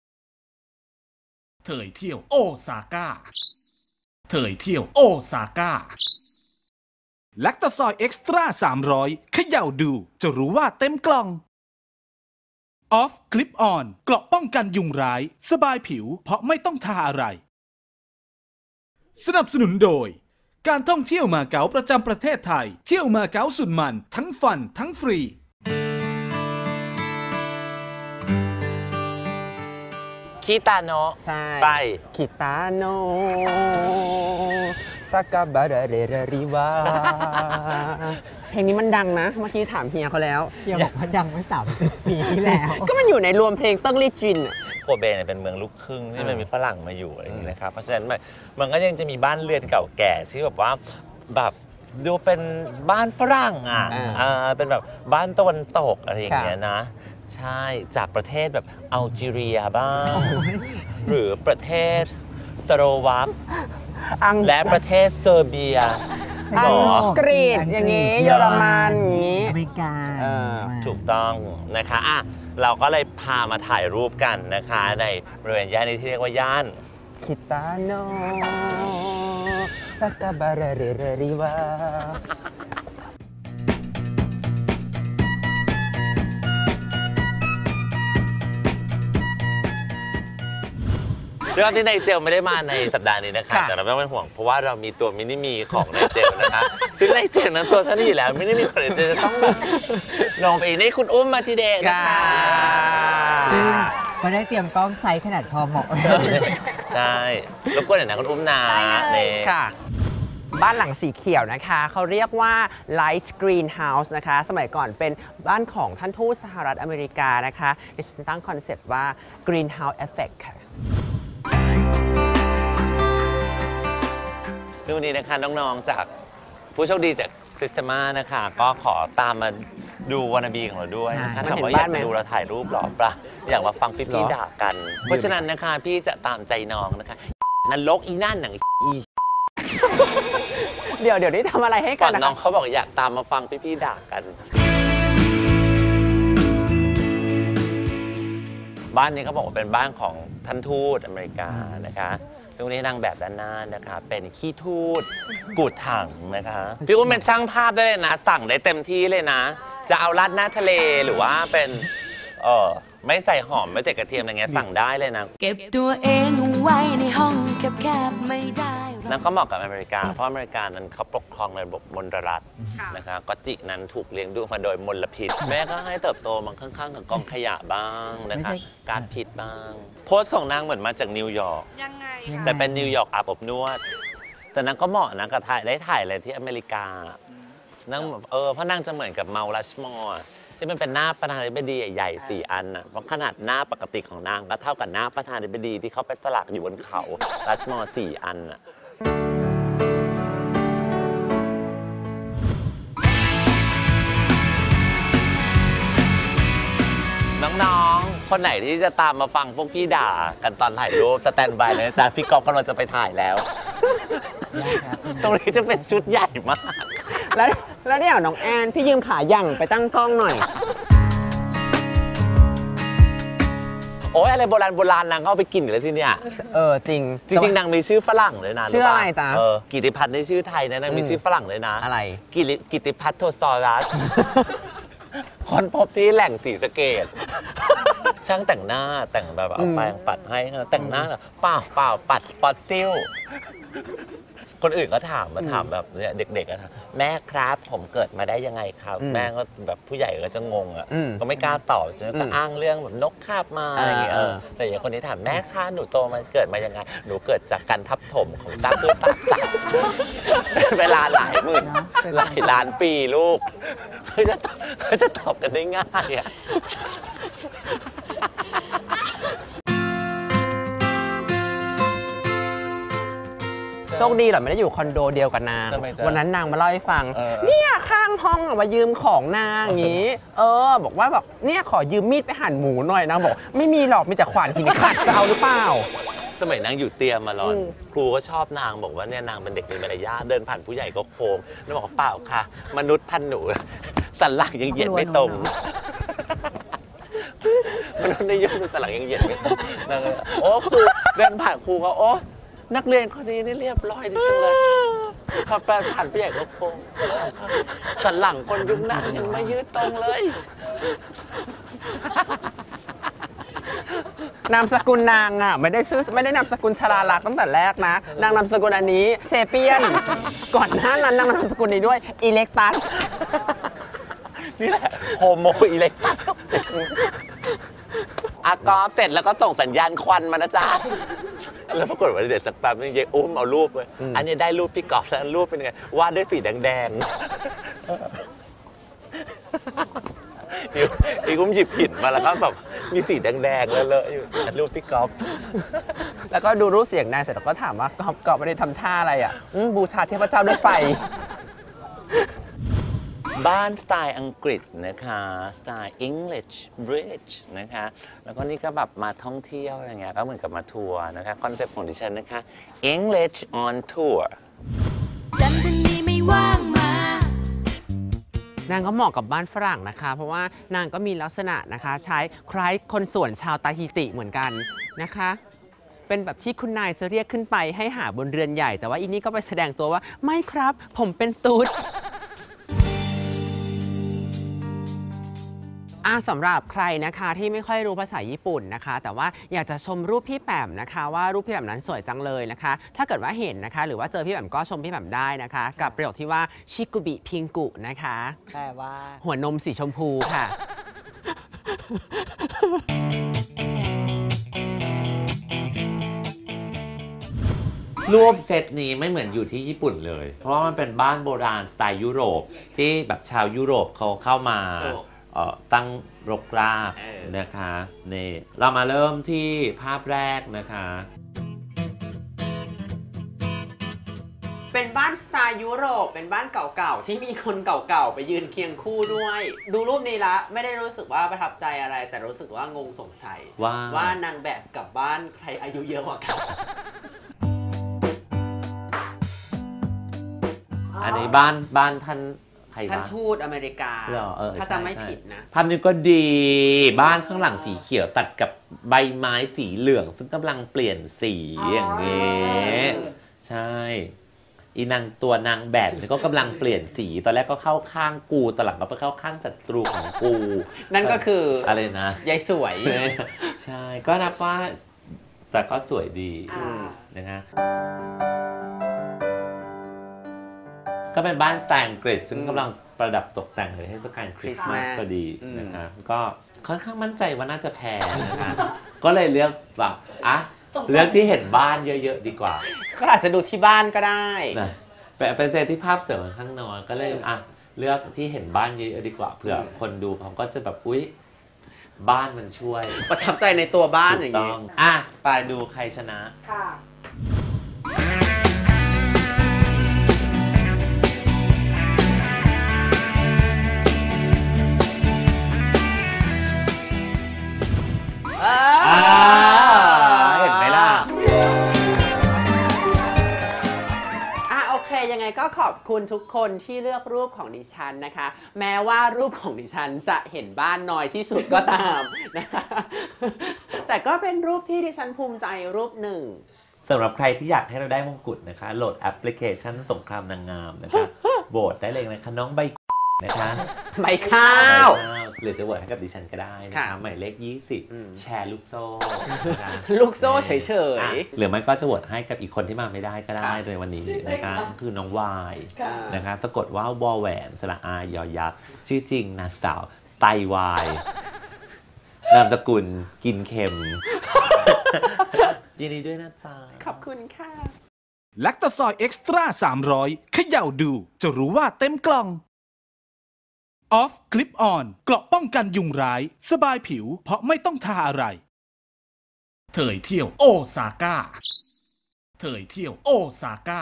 Speaker 1: เถยเที่ยวโอซาก้าเถยเที่ยวโอซาก้าแลคตาซอยเอ็กซ์ตร้า300เขย่าดูจะรู้ว่าเต็มกล่องออฟคลิปออนเกราะป้องกันยุงร้ายสบายผิวเพราะไม่ต้องทาอะไรสนับสนุนโดยการท่องเที่ยวมาเก๊าประจำประเทศไทยเที่ยวมาเก๊าสุดมันทั้งฟันทั้งฟรี
Speaker 3: คิตาโนะ
Speaker 2: ใช่
Speaker 3: ไป
Speaker 2: คิตาโนะซากาบาระเรราริวาเพลงนี้มันดังนะเมื่อกี้ถามเฮียเขาแล้ว
Speaker 5: เฮียบอกว่าดังมา30 ปีที่แล้ว
Speaker 2: ก็มันอยู่ในรวมเพลงเติ้งลี่จิน
Speaker 3: โกเบเนี่ยเป็นเมืองลูกครึ่งที่มันมีฝรั่งมาอยู่อะไรอย่างนี้นะครับเพราะฉะนั้นมันก็ยังจะมีบ้านเรือนเก่าแก่ที่แบบว่าแบบดูเป็นบ้านฝรั่งเป็นแบบบ้านตะวันตกอะไรอย่างเงี้ยนะใช่จากประเทศแบบอัลจีเรียบ้างหรือประเทศสโลวักและประเทศเซอร์เบีย
Speaker 2: อังกฤษอย่างนี้เยอรมันอย่างนี้
Speaker 5: อเมริกา
Speaker 3: ถูกต้องนะคะเราก็เลยพามาถ่ายรูปกันนะคะในบริเวณย่านนี้ที่เรียกว่าย่าน
Speaker 2: คิตาโนะซากาบาระเรราริวา
Speaker 3: เรื่องที่นายเจลไม่ได้มาในสัปดาห์นี้นะคะแต่เราไม่ต้องเป็นห่วงเพราะว่าเรามีตัวมินิมีของนายเจลนะคะซึ่งนายเจลนั้นตัวเท่านี้อยู่แล้วมินิมีของนายเจลจะต้องแบบลงไปนี่คุณอุ้มมาทีเดชนะคะ
Speaker 5: ซึ่งก็ได้เตรียมกล้องไซส์ขนาดพอเหมาะ
Speaker 3: ใช่รบกวนหน่อยนะคุณอุ้มนะ
Speaker 2: เลยค่ะบ้านหลังสีเขียวนะคะเขาเรียกว่า Light Greenhouse นะคะสมัยก่อนเป็นบ้านของท่านทูตสหรัฐอเมริกานะคะดิฉันตั้งคอนเซ็ปต์ว่า Greenhouse Effect ค่ะ
Speaker 3: วันนี้นะคะน้องๆจากผู้โชคดีจาก Systema นะคะก็ขอตามมาดูวานาบีของเราด้วยนะคะถามว่าอยากจะดูเราถ่ายรูปหรอปะอยากมาฟังพี่ๆด่ากันเพราะฉะนั้นนะคะพี่จะตามใจน้องนะคะนรกอีนั่นหนัง
Speaker 2: เดี๋ยวนี่ทำอะไรให้กัน
Speaker 3: น้องเขาบอกอยากตามมาฟังพี่ๆด่ากันบ้านนี้เขาบอกว่าเป็นบ้านของท่านทูตอเมริกานะคะตรงนี้นางแบบด้านหน้านะคะเป็นขี้ทูตกูดถังนะคะพี่อุ้มเป็นช่างภาพได้เลยนะสั่งได้เต็มที่เลยนะจะเอาราดหน้าทะเลหรือว่าเป็นไม่ใส่หอมไม่ใส่กระเทียมอะไรเงี้ยสั่งได้เลยนะ
Speaker 4: เก็บตัวเองไว้ในห้องแคบๆไม่ได้
Speaker 3: นั่นก็เหมาะกับอเมริกาเพราะอเมริกานั้นเขาปกครองในระบบมลรัฐนะคะก็จินั้นถูกเลี้ยงดูมาโดยมลพิษแม่ก็ให้เติบโตมาข้างๆกับกองขยะบ้างนะคะก๊าซพิษบ้างโพสต์ของนางเหมือนมาจากนิวยอร์กแต่เป็นนิวยอร์กอาบอบนวดแต่นางก็เหมาะนะกับถ่ายอะไรที่อเมริกานางเพราะนางจะเหมือนกับเมาลัชมอร์ที่มันเป็นหน้าประธานาธิบดีใหญ่4 อันน่ะเพราะขนาดหน้าปกติของนางก็เท่ากับหน้าประธานาธิบดีที่เขาไปสลักอยู่บนเขาลัชมอร์4 อันน่ะน้องๆคนไหนที่จะตามมาฟังพวกพี่ด่ากันตอนถ่ายรูปสแตนบายเลยจ้ะพี่ก๊อฟกำลังจะไปถ่ายแล้วตรงนี้จะเป็นชุดใหญ่มาก
Speaker 2: แล้วเนี่ยน้องแอนพี่ยืมขายั่งไปตั้งกล้องหน่อย
Speaker 3: โอ้ยอะไรโบราณนางก็เอาไปกินกันแล้วสิเนี่ย
Speaker 2: จริง
Speaker 3: นางมีชื่อฝรั่งเลยนะ
Speaker 2: ชื่ออะไรจ๊ะ
Speaker 3: กิติพัฒน์ในชื่อไทยนะนางมีชื่อฝรั่งเลยนะ
Speaker 2: อะไร
Speaker 3: กิติพัฒน์โทซอรัสคนพบที่แหล่งศรีสะเกษช่างแต่งหน้าแต่งแบบเอาแปรงปัดให้แต่งหน้าเปล่าปัดฟอสซิลคนอื่นก็ถามแบบเนี่ยเด็กๆอะแม่ครับผมเกิดมาได้ยังไงครับแม่ก็แบบผู้ใหญ่ก็จะงงอ่ะก็ไม่กล้าตอบฉะนั้นก็อ้างเรื่องแบบนกคาบมาอะไรอย่างเงี้ยแต่อย่างคนนี้ถามแม่คะหนูโตมาเกิดมายังไงหนูเกิดจากการทับถมของซากพืชซากสัตว์เวลาหลายหมื่นหลายล้านปีลูกเขาจะตอบกันได้ง่ายอ่ะ
Speaker 2: โชคดีเหรอไม่ได้อยู่คอนโดเดียวกับนางวันนั้นนางมาเล่าให้ฟังเนี่ยข้างห้องมายืมของนางอย่างนี้บอกว่าแบบเนี่ยขอยืมมีดไปหั่นหมูหน่อยนางบอกไม่มีหรอกมีแต่ขวานหินขัดจะเอาหรือเปล่า
Speaker 3: สมัยนางอยู่เตรียมมาหรอนครูก็ชอบนางบอกว่าเนี่ยนางเป็นเด็กมีมารยาทเดินผ่านผู้ใหญ่ก็โค้งนางบอกเปล่าค่ะมนุษย์พันหนูสันหลังยังเหยียดไม่ตรงมนุษย์ในยุคสันหลังยังเหยียดไม่ตรงนางโอ้ครูเดินผ่านครูเขาโอ้นักเรียนคนนี้นี่เรียบร้อยดีจังเลยพอผ่านผู้ใหญ่ก็โค้งสันหลังคนยุคนั้นยังไม่ยืดตรงเลย
Speaker 2: นามสกุลนางอ่ะไม่ได้นามสกุลชลาลักษณ์ตั้งแต่แรกนะนางนามสกุลอันนี้เซเปียนก่อนหน้านั้นนางนามสกุลนี้ด้วยอิเล็กตัส
Speaker 3: นี่แหละโฮโมอิเล็กตัสอากอฟเสร็จแล้วก็ส่งสัญญาณควันมานะจ๊ะแล้วปรากฏว่าเด็กสักแป๊บนึงยายอุ้มเอารูปไปอันนี้ได้รูปพี่กอล์ฟแล้วรูปเป็นไงวาดด้วยสีแดงไอ้กุ้มหยิบหินมาแล้วก็แบบมีสีแดงๆเลอะๆอยู่รูปพี่กอล์ฟ
Speaker 2: แล้วก็ดูรูปเสียงนายเสร็จแล้วก็ถามว่ากอล์ฟไม่ได้ทำท่าอะไรอ่ะบูชาเทพเจ้าด้วยไฟ
Speaker 3: บ้านสไตล์อังกฤษนะคะสไตล์ English British นะคะแล้วก็นี่ก็แบบมาท่องเที่ยวอะไรเงี้ยก็เหมือนกับมาทัวร์นะคะคอนเซ็ปต์ของดิฉันนะคะ English on tour
Speaker 4: จันทร์นี้ไม่ว่างม
Speaker 2: านางก็เหมาะกับบ้านฝรั่งนะคะเพราะว่านางก็มีลักษณะนะคะใช้คล้ายคนส่วนชาวตาฮิติเหมือนกันนะคะเป็นแบบที่คุณนายจะเรียกขึ้นไปให้หาบนเรือนใหญ่แต่ว่าอีนี่ก็ไปแสดงตัวว่าไม่ครับผมเป็นตุ๊ดสำหรับใครนะคะที่ไม่ค่อยรู้ภาษาญี่ปุ่นนะคะแต่ว่าอยากจะชมรูปพี่แปมนะคะว่ารูปพี่แปมนั้นสวยจังเลยนะคะถ้าเกิดว่าเห็นนะคะหรือว่าเจอพี่แปมก็ชมพี่แปมได้นะคะกับประโยคที่ว่าชิกุบิพิงกุนะคะ
Speaker 5: แปลว่า
Speaker 2: หัวนมสีชมพูค่ะ
Speaker 3: รูปเซตนี้ไม่เหมือนอยู่ที่ญี่ปุ่นเลยเพราะว่ามันเป็นบ้านโบราณสไตล์ยุโรปที่แบบชาวยุโรปเขาเข้ามาตั้งรกรากนะคะนี่เรามาเริ่มที่ภาพแรกนะคะ
Speaker 2: เป็นบ้านสไตล์ยุโรปเป็นบ้านเก่าๆที่มีคนเก่าๆไปยืนเคียงคู่ด้วยดูรูปนี้ละไม่ได้รู้สึกว่าประทับใจอะไรแต่รู้สึกว่างงสงสัยว่านางแบบกับบ้านใครอายุเยอะกว่ากัน
Speaker 3: อันนี้บ้านท่าน
Speaker 2: ทูตอเมริกาถ้าจำไม่ผิดนะ
Speaker 3: ภาพนี้ก็ดีบ้านข้างหลังสีเขียวตัดกับใบไม้สีเหลืองซึ่งกำลังเปลี่ยนสีอย่างเงี้ยใช่อีนางตัวนางแบบนี่ก็กำลังเปลี่ยนสีตอนแรกก็เข้าข้างกูตอนหลังก็ไปเข้าข้างศัตรูของกู
Speaker 2: นั่นก็คือ
Speaker 3: อะไรนะ
Speaker 2: ยายสวย
Speaker 3: ใช่ก็นับว่าแต่ก็สวยดีนะคะก็เป็นบ้านสไตล์อังกฤษซึ่งกำลังประดับตกแต่งในเทศกาลคริสต์มาสพอดีนะคะก็ค่อนข้างมั่นใจว่าน่าจะแพงนะคะก็เลยเลือกแบบเลือกที่เห็นบ้านเยอะๆดีกว่า
Speaker 2: ก็อาจจะดูที่บ้านก็ได้
Speaker 3: นะเป็นเซตที่ภาพเสริมข้างนอกก็เลยเลือกที่เห็นบ้านเยอะๆดีกว่าเผื่อคนดูเขาก็จะแบบอุ๊ยบ้านมันช่วย
Speaker 2: ประทับใจในตัวบ้านอย่างนี้
Speaker 3: ไปดูใครชนะค่ะเห็นไหมล่ะ
Speaker 2: โอเคยังไงก็ขอบคุณทุกคนที่เลือกรูปของดิฉันนะคะแม้ว่ารูปของดิฉันจะเห็นบ้านน้อยที่สุดก็ตามนะคะแต่ก็เป็นรูปที่ดิฉันภูมิใจรูปหนึ่ง
Speaker 3: สำหรับใครที่อยากให้เราได้มงกุฎนะคะโหลดแอปพลิเคชันสงครามนางงามนะคะโหวตได้เลยนะคะน้องใบนะคะ
Speaker 2: ใบข้าว
Speaker 3: หรือจะโหวตให้กับดิฉันก็ได้นะคะหมายเลข20แชร์ลูกโซ่
Speaker 2: ลูกโซ่เฉย
Speaker 3: ๆหรือไม่ก็จะโหวตให้กับอีกคนที่มาไม่ได้ก็ได้ในวันนี้นะคะคือน้องวายนะคะสะกดว่าวอแหวนสระอายอยักษ์ชื่อจริงนางสาวไตวายนามสกุลกินเค็มยินดีด้วยนะจ๊ะ
Speaker 2: ขอบคุณค่ะ
Speaker 1: แลคตาซอยเอ็กซ์ตร้า300เขย่าดูจะรู้ว่าเต็มกล่องออฟคลิปออนเกราะป้องกันยุงร้ายสบายผิวเพราะไม่ต้องทาอะไรเถยเที่ยวโอซาก้าเถยเที่ยวโอซาก้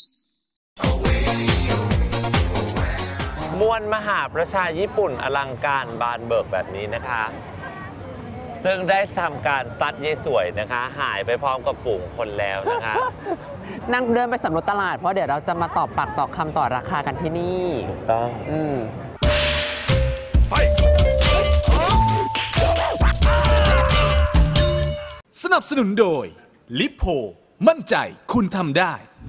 Speaker 3: ามวลมหาประชาญี่ปุ่นอลังการบานเบิกแบบนี้นะคะซึ่งได้ทำการซัดเยสวยนะคะหายไปพร้อมกับฝูงคนแล้วนะคะ
Speaker 2: นั่งเดินไปสำรวจตลาดเพราะเดี๋ยวเราจะมาตอบปากตอบคำต่อราคากันที่นี่
Speaker 3: ถูกต้อง
Speaker 1: สนับสนุนโดยลิปโพมั่นใจคุณทำได้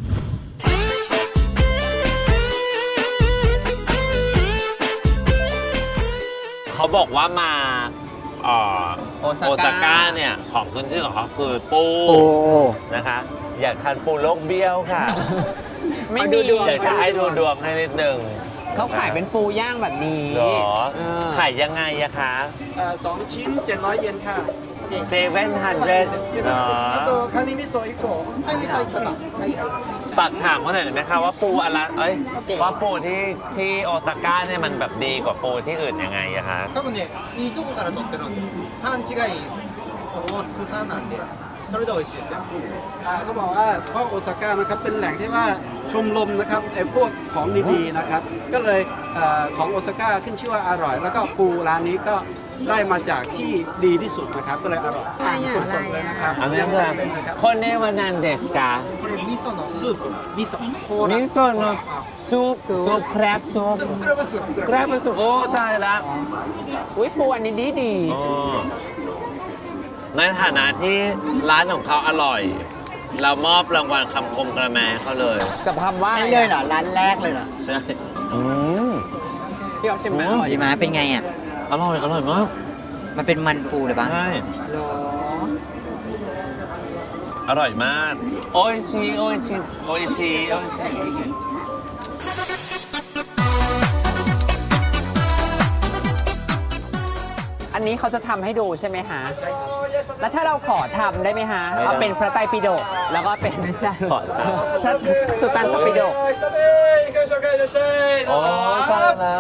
Speaker 3: เขาบอกว่ามาโอซาก้าเนี่ยของขึ้นชื่อของเขาคือปูนะคะอยากทานปูโลกเบี้ยวค่ะ
Speaker 2: ไม่มี
Speaker 3: อยากจะให้ดูดวงให้นิดนึง
Speaker 2: เขาขายเป็นปูย่างแบบนี้
Speaker 3: หรอขายยังไงอะคะ
Speaker 11: 2ชิ้น700 เยนค่ะ
Speaker 3: 700
Speaker 11: あとカニ味噌1個はい味噌1個
Speaker 3: ฝากถามเขาหน่อยได้ไหมคะว่าปูอะไรว่าปูที่โอซาก้าเนี่ยมันแบบดีกว่าปูที่อื่นยังไงอะคะ
Speaker 11: 多分ねいいとこから取ってるんですよ産地がいいんですよオホーツク産なんでそれで美味しいですよเขาบอกว่าเพราะโอซาก้านะครับเป็นแหล่งที่ว่าชมรมนะครับไอ้พวกของดีๆนะครับก็เลยของโอซาก้าขึ้นชื่อว่าอร่อยแล้วก็ปูร้านนี้ก็ได้มาจากที่ดีที่สุดนะครับก็เลยอร่อยสดๆเลยนะครับ
Speaker 3: อันนี้คือคนในวันนั้นเดสกา
Speaker 11: มิโซะのスープมิโซะ
Speaker 3: のซุปแครบซุปแครบซุปโอ้ตายละ
Speaker 2: อุ้ยปูอันนี้ดี
Speaker 3: ในฐานะที่ร้านของเขาอร่อยเรามอบรางวัลคำคมกระแมเขาเลย
Speaker 2: กับคำว่า
Speaker 5: ให้เลยเหรอร้านแรกเลยเหรอ
Speaker 3: ใช่
Speaker 2: พี่ออฟชิมไหม
Speaker 5: อร่อยไหมเป็นไงอ่ะ
Speaker 3: อร่อยมาก
Speaker 5: มันเป็นมันปูเลยปะ
Speaker 3: ใช่อร่อยมากโอ้ยชี
Speaker 2: อันนี้เขาจะทำให้ดูใช่ไหมฮะแล้วถ้าเราขอทำได้ไหมฮะเอาเป็นพระไตรปิฎกแล้วก็เป็นไม่ใช่พระสุตตันตปิฎก
Speaker 3: โอ้ยใช่แล้ว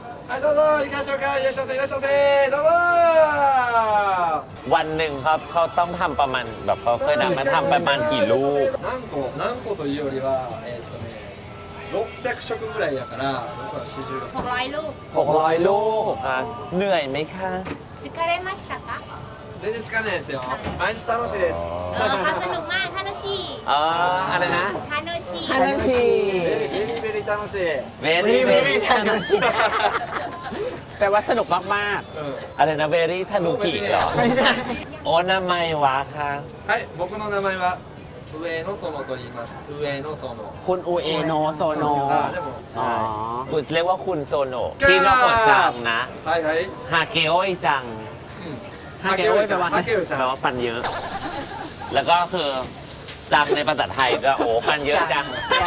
Speaker 3: วันหนึ่งครับเขาต้องทำประมาณแบบเขาเคยนำมาทำประมาณกี่ลูก
Speaker 11: 何個というよりは600食ぐらいだから僕は
Speaker 7: 600ลูก
Speaker 3: 600ลูกเหนื่อยไหมคะ
Speaker 7: 疲れましたか
Speaker 11: 全然疲れないですよ毎日楽しいです
Speaker 7: สนุกมาก楽しい
Speaker 3: อะไรนะ
Speaker 7: 楽しい
Speaker 11: ベリー楽しい
Speaker 3: ベリー楽しい
Speaker 2: แปลว่าสนุกมาก
Speaker 3: ๆอะไรนะเบรี่ทานุกิเหรอไม่ใช่โอนาไมวะค่ะ
Speaker 11: はい僕の名前は上野園と言います上野園
Speaker 2: คุณอุเอโนโซโน
Speaker 3: ใช่คุณเรียกว่าคุณโซโนที่นอกจังนะฮาเกโอยจัง
Speaker 2: ฮาเกโอยแปลว่า
Speaker 3: ฟันเยอะแล้วก็คือจังในภาษาไทยก็โอ้ฟันเยอะจัง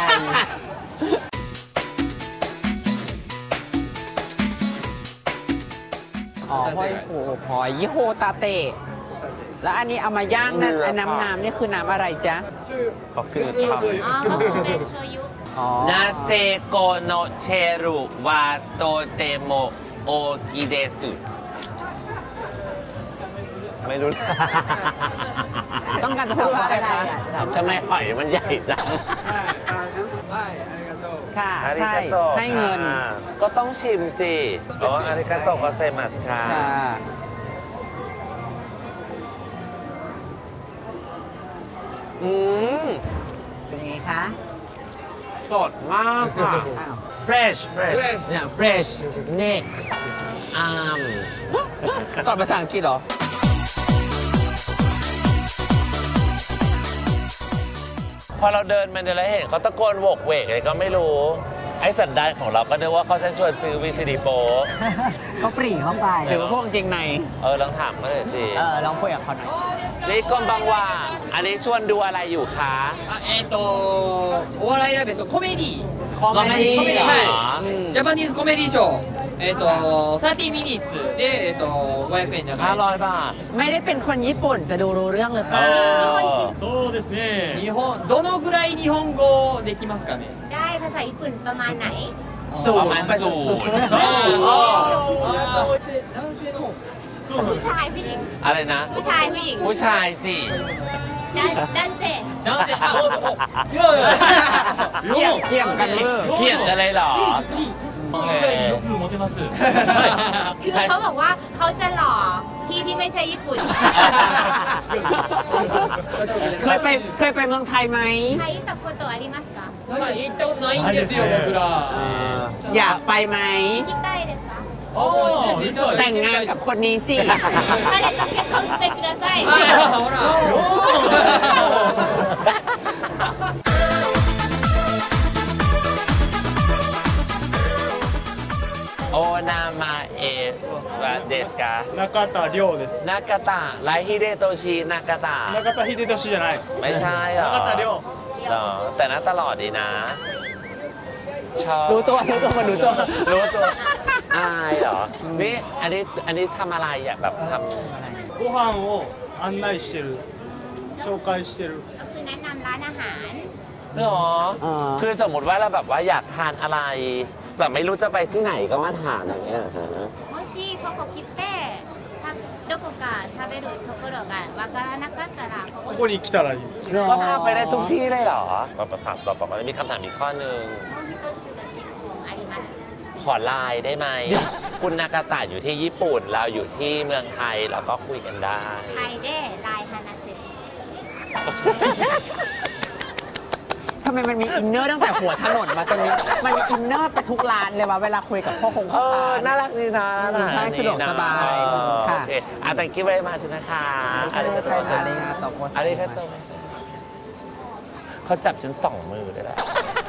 Speaker 2: หอยยี่โฮตาเตะแล้วอันนี้เอามาย่างนั่นน้ำนี่คือน้ำอะไรจ๊ะ
Speaker 3: ก็คือ
Speaker 7: เป็นโชยุ
Speaker 3: นาเซโกโนเชรุวาโตเตโมโอกิเดสุไม่รู้
Speaker 2: ต้องการจะพูดว่าอะไรคะ
Speaker 3: ทำไมหอยมันใหญ่จัง
Speaker 2: ค่ะใช่ให้เงิน
Speaker 3: ก็ต้องชิมสิอาริกาโตะโกเซมัสค่ะ
Speaker 5: เป็นไงคะ
Speaker 3: สดมากค่ะ fresh เนี่ย fresh neck arm
Speaker 2: สอนภาษาอังกฤษเหรอ
Speaker 3: พอเราเดินมาเดี๋ยวเราเห็นเขาตะโกนโวกเวกอะไรก็ไม่รู้อ้สันดานของเราก็นึกว่าเขาจะชวนซื้อวีซีดีโป
Speaker 5: เขาปรีเข้าไป
Speaker 2: หรือว่าพวกจริงใน
Speaker 3: ลองถามมาเลยสิ
Speaker 2: ลองคุยกับเขาหน่อย
Speaker 3: นี่กลมบางว่าอันนี้ชวนดูอะไรอยู่คะ
Speaker 12: お笑いライブコメディ
Speaker 3: コメディ
Speaker 12: はいジャパニーズコメディショー30ミニッツで500円じゃない
Speaker 3: 500 บาท
Speaker 2: ไม่ได้เป็นคนญี่ปุ่นจะดูรู้เรื่องหรือเปล่า
Speaker 12: そうですねどのぐらい日本語できますかね
Speaker 13: ได้ภาษาญี่ปุ่นประมาณไหน
Speaker 3: ประมาณ0
Speaker 13: ผู้ชายผู้หญิง
Speaker 3: อะไรนะ
Speaker 13: ผู้ชายผู้หญิง
Speaker 3: ผู้ชายสิ
Speaker 13: ดันเซ่
Speaker 2: เกี่ยงกันเวอร์
Speaker 3: เขียนอะไรหรอ
Speaker 13: คือเขาบอกว่าเขาจะหล่อที่ไม่ใช่ญี่ปุ่น
Speaker 2: เคยไปเมืองไทยไหม
Speaker 13: ใครตะโกโตะありますか
Speaker 12: 行ったことないんですよ僕ら
Speaker 2: อยากไปไหม
Speaker 13: 行きたいですか
Speaker 2: แต่งงานกับคนนี้สิ
Speaker 13: 彼と結婚してください
Speaker 12: ほら
Speaker 3: โอนามาเอะเดสกา
Speaker 11: 中田亮です
Speaker 3: นากาตะไลฮิเดโตชินากาตะ
Speaker 11: 中田秀俊じゃない
Speaker 3: ไม่ใช่หรอ
Speaker 11: 中田亮
Speaker 3: หรอแต่น่าตลอดดีนะชอบ
Speaker 2: รู้ตัวมันรู้ตัว
Speaker 3: อายเหรอ นี่อันนี้ทำอะไรอ่ะแบบท
Speaker 11: ご飯を案内してる紹介してる
Speaker 13: ก็คือแนะนำร้านอาหาร
Speaker 3: ำหรอ คือสมมติว่าเราแบบว่าอยากทานอะไร แต่ไม่รู้จะไปที่ไหนก็มาทานอย่างเงี้ย
Speaker 13: もしここ来てどこか食べるところがわからなかったら
Speaker 11: ここに来たらいいです
Speaker 3: ก็พาไปได้ทุกที่เลยเหรอแบบถามต่อมามีคำถามอีกข้อนึงขอไลน์ได้ไหม คุณนากาตะอยู่ที่ญี่ปุ่นเราอยู่ที่เมืองไทยเราก็คุยกันได้
Speaker 13: ไทยได้ไลน์ฮานาเซ
Speaker 2: ทำไมมันมีอินเนอร์ตั้งแต่หัวถนนมาตรงนี้ มันมีอินเนอร์ไปทุกร้านเลยว่าเวลาคุยกับพ่อคงพ่อค้า
Speaker 3: น่ารักดีนะ
Speaker 2: ใช่สะดวกสบาย
Speaker 3: ค่ะโอเคthank you very much นะคะอาริกาโตอาริกาโตเขาจับฉัน2 มือเลยแหละ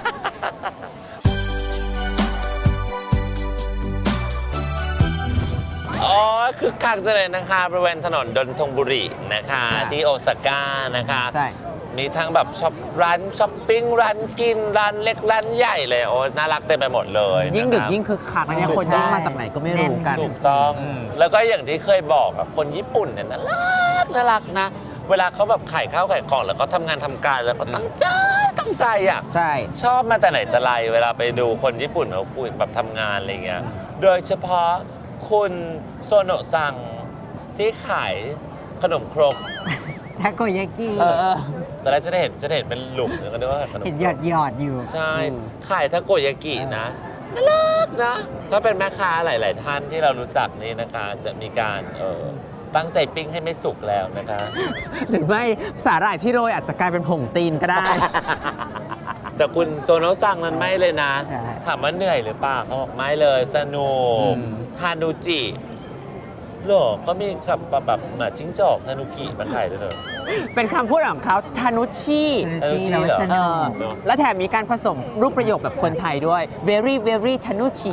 Speaker 3: คือคักจังเลยนะคะบริเวณถนนดนทงบุรีนะคะที่โอซาก้านะคะมีทั้งแบบร้านช้อปปิ้งร้านกินร้านเล็กร้านใหญ่เลยโอ้น่ารักเต็มไปหมดเลย
Speaker 2: ยิ่งดึกยิ่งคึกคักเนี่ยคนยิ่งมาจากไหนก็ไม่รู้กัน
Speaker 3: ถูกต้องแล้วก็อย่างที่เคยบอกอะคนญี่ปุ่นเนี่ยน่ารักนะเวลาเขาแบบขายข้าวขายของแล้วก็ทำงานทำการแล้วก็ตั้งใจอ่ะ
Speaker 2: ใช่
Speaker 3: ชอบมาแต่ไหนแต่ไรเวลาไปดูคนญี่ปุ่นเขาคุยแบบทำงานอะไรเงี้ยโดยเฉพาะคุณโซโนะซังที่ขายขนมครก
Speaker 5: ทาโกยากิ
Speaker 3: แต่แล้วจะได้เห็นเป็นหลุมก็นึกว่าขนม
Speaker 5: เห็นหยอดอยู่
Speaker 3: ใช่ขายทาโกยากินะน่ารักนะถ้าเป็นแม่ค้าหลายๆท่านที่เรารู้จักนี่นะคะจะมีการตั้งใจปิ้งให้ไม่สุกแล้วนะคะ
Speaker 2: หรือไม่สาหร่ายที่โรยอาจจะกลายเป็นผงตีนก็ได้
Speaker 3: แต่คุณโซโนะซังนั้นไม่เลยนะถามว่าเหนื่อยหรือเปล่าเขาบอกไม่เลยสนุกทานุจิหรอก็มีแบบจิ้งจอกทานุกิมาขายด้วยเลย
Speaker 2: เป็นคำพูดของเขาทานุชิและแถมมีการผสมรูปประโยคแบบคนไทยด้วย very very ทานุชิ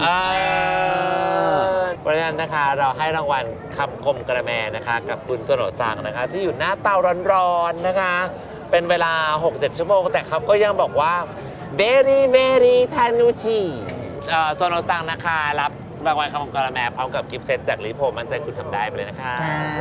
Speaker 3: เพราะฉะนั้นนะคะเราให้รางวัลคำคมกระแมนะคะกับคุณโซโนะซังนะคะที่อยู่หน้าเตาร้อนๆนะคะเป็นเวลา 6-7 ชั่วโมงแต่เขาก็ยังบอกว่า very very ทานุชิโซโนะซังนะคะรับรางวัลคำคมกระแมพร้อมกับกิฟต์เซตจากลิโพมั่นใจคุณทำได้ไปเลยนะคะ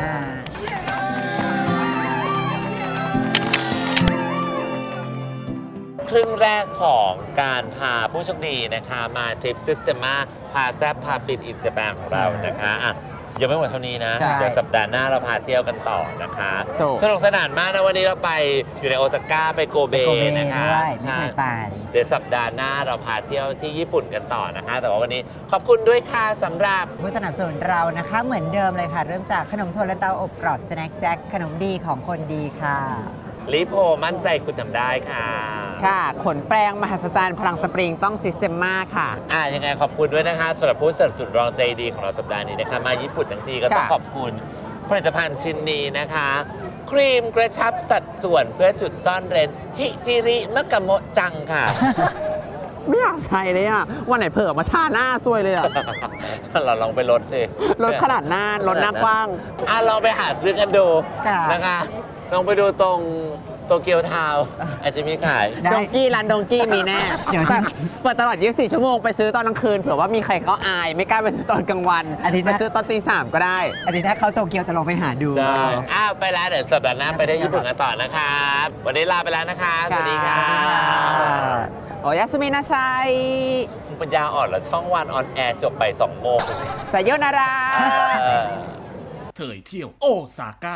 Speaker 3: ครึ่งแรกของการพาผู้โชคดีนะคะมาทริป Systema พาแซบพาฟินอินญี่ปุ่นของเรานะคะยังไม่หมดเท่านี้นะเดี๋ยวสัปดาห์หน้าเราพาเที่ยวกันต่อนะคะสนุกสนานมากนะวันนี้เราไปอยู่ในโอซาก้าไปโกเบนะคะ
Speaker 5: ใช่
Speaker 3: เดี๋ยวสัปดาห์หน้าเราพาเที่ยวที่ญี่ปุ่นกันต่อนะคะแต่ว่าวันนี้ขอบคุณด้วยค่ะสำหรับ
Speaker 5: ผู้สนับสนุนเรานะคะเหมือนเดิมเลยค่ะเริ่มจากขนมถั่วลันเตาอบกรอบสแน็คแจ็คขนมดีของคนดีค่ะ
Speaker 3: ลิโพมั่นใจคุณทำได้ค่ะ
Speaker 2: ค่ะขนแปรงมหัศจรรย์พลังสปริงต้องซิสเต็มมาค่ะ
Speaker 3: ยังไงขอบคุณด้วยนะคะสำหรับผู้สนับสนุนรองใจดีของเราสัปดาห์นี้นะคะมาญี่ปุ่นทั้งทีก็ต้องขอบคุณผลิตภัณฑ์ชิ้นนี้นะคะครีมกระชับสัดส่วนเพื่อจุดซ่อนเร้นฮิจิริมะกะโมะจังค่ะ
Speaker 2: ไม่อยากใช้เลยอ่ะวันไหนเผลอมาท่าหน้าซวยเลยอ่ะ
Speaker 3: เราลองไปลดสิ
Speaker 2: ลดขนาดหน้ารถหน้ากว้าง
Speaker 3: ลองไปหาซื้อกันดูนะคะลองไปดูตรงโตเกียวทาวน์อาจจะมีขาย
Speaker 2: ดงกี้ร้านดงกี้มีแน่แต่เปิดตลอด24 ชั่วโมงไปซื้อตอนกลางคืนเผื่อว่ามีใครเขาอายไม่กล้าไปซื้อตอนกลางวันไปซื้อตอนตี 3ก็ได้
Speaker 5: อาทิตย์หน้าเขาโตเกียวจะลองไปหาดู
Speaker 3: ใช่ไปแล้วเดี๋ยวสัปดาห์หน้าไปได้ญี่ปุ่นกันต่อนะครับวันนี้ลาไปแล้วนะคะสวัสดีค่ะ
Speaker 2: โอยาสุมินาไซ
Speaker 3: ปัญญาอ่อนแล้วช่องวันออนแอร์จบไป2 โมง
Speaker 2: ไซโยนารา
Speaker 1: เถยเที่ยวโอซาก้า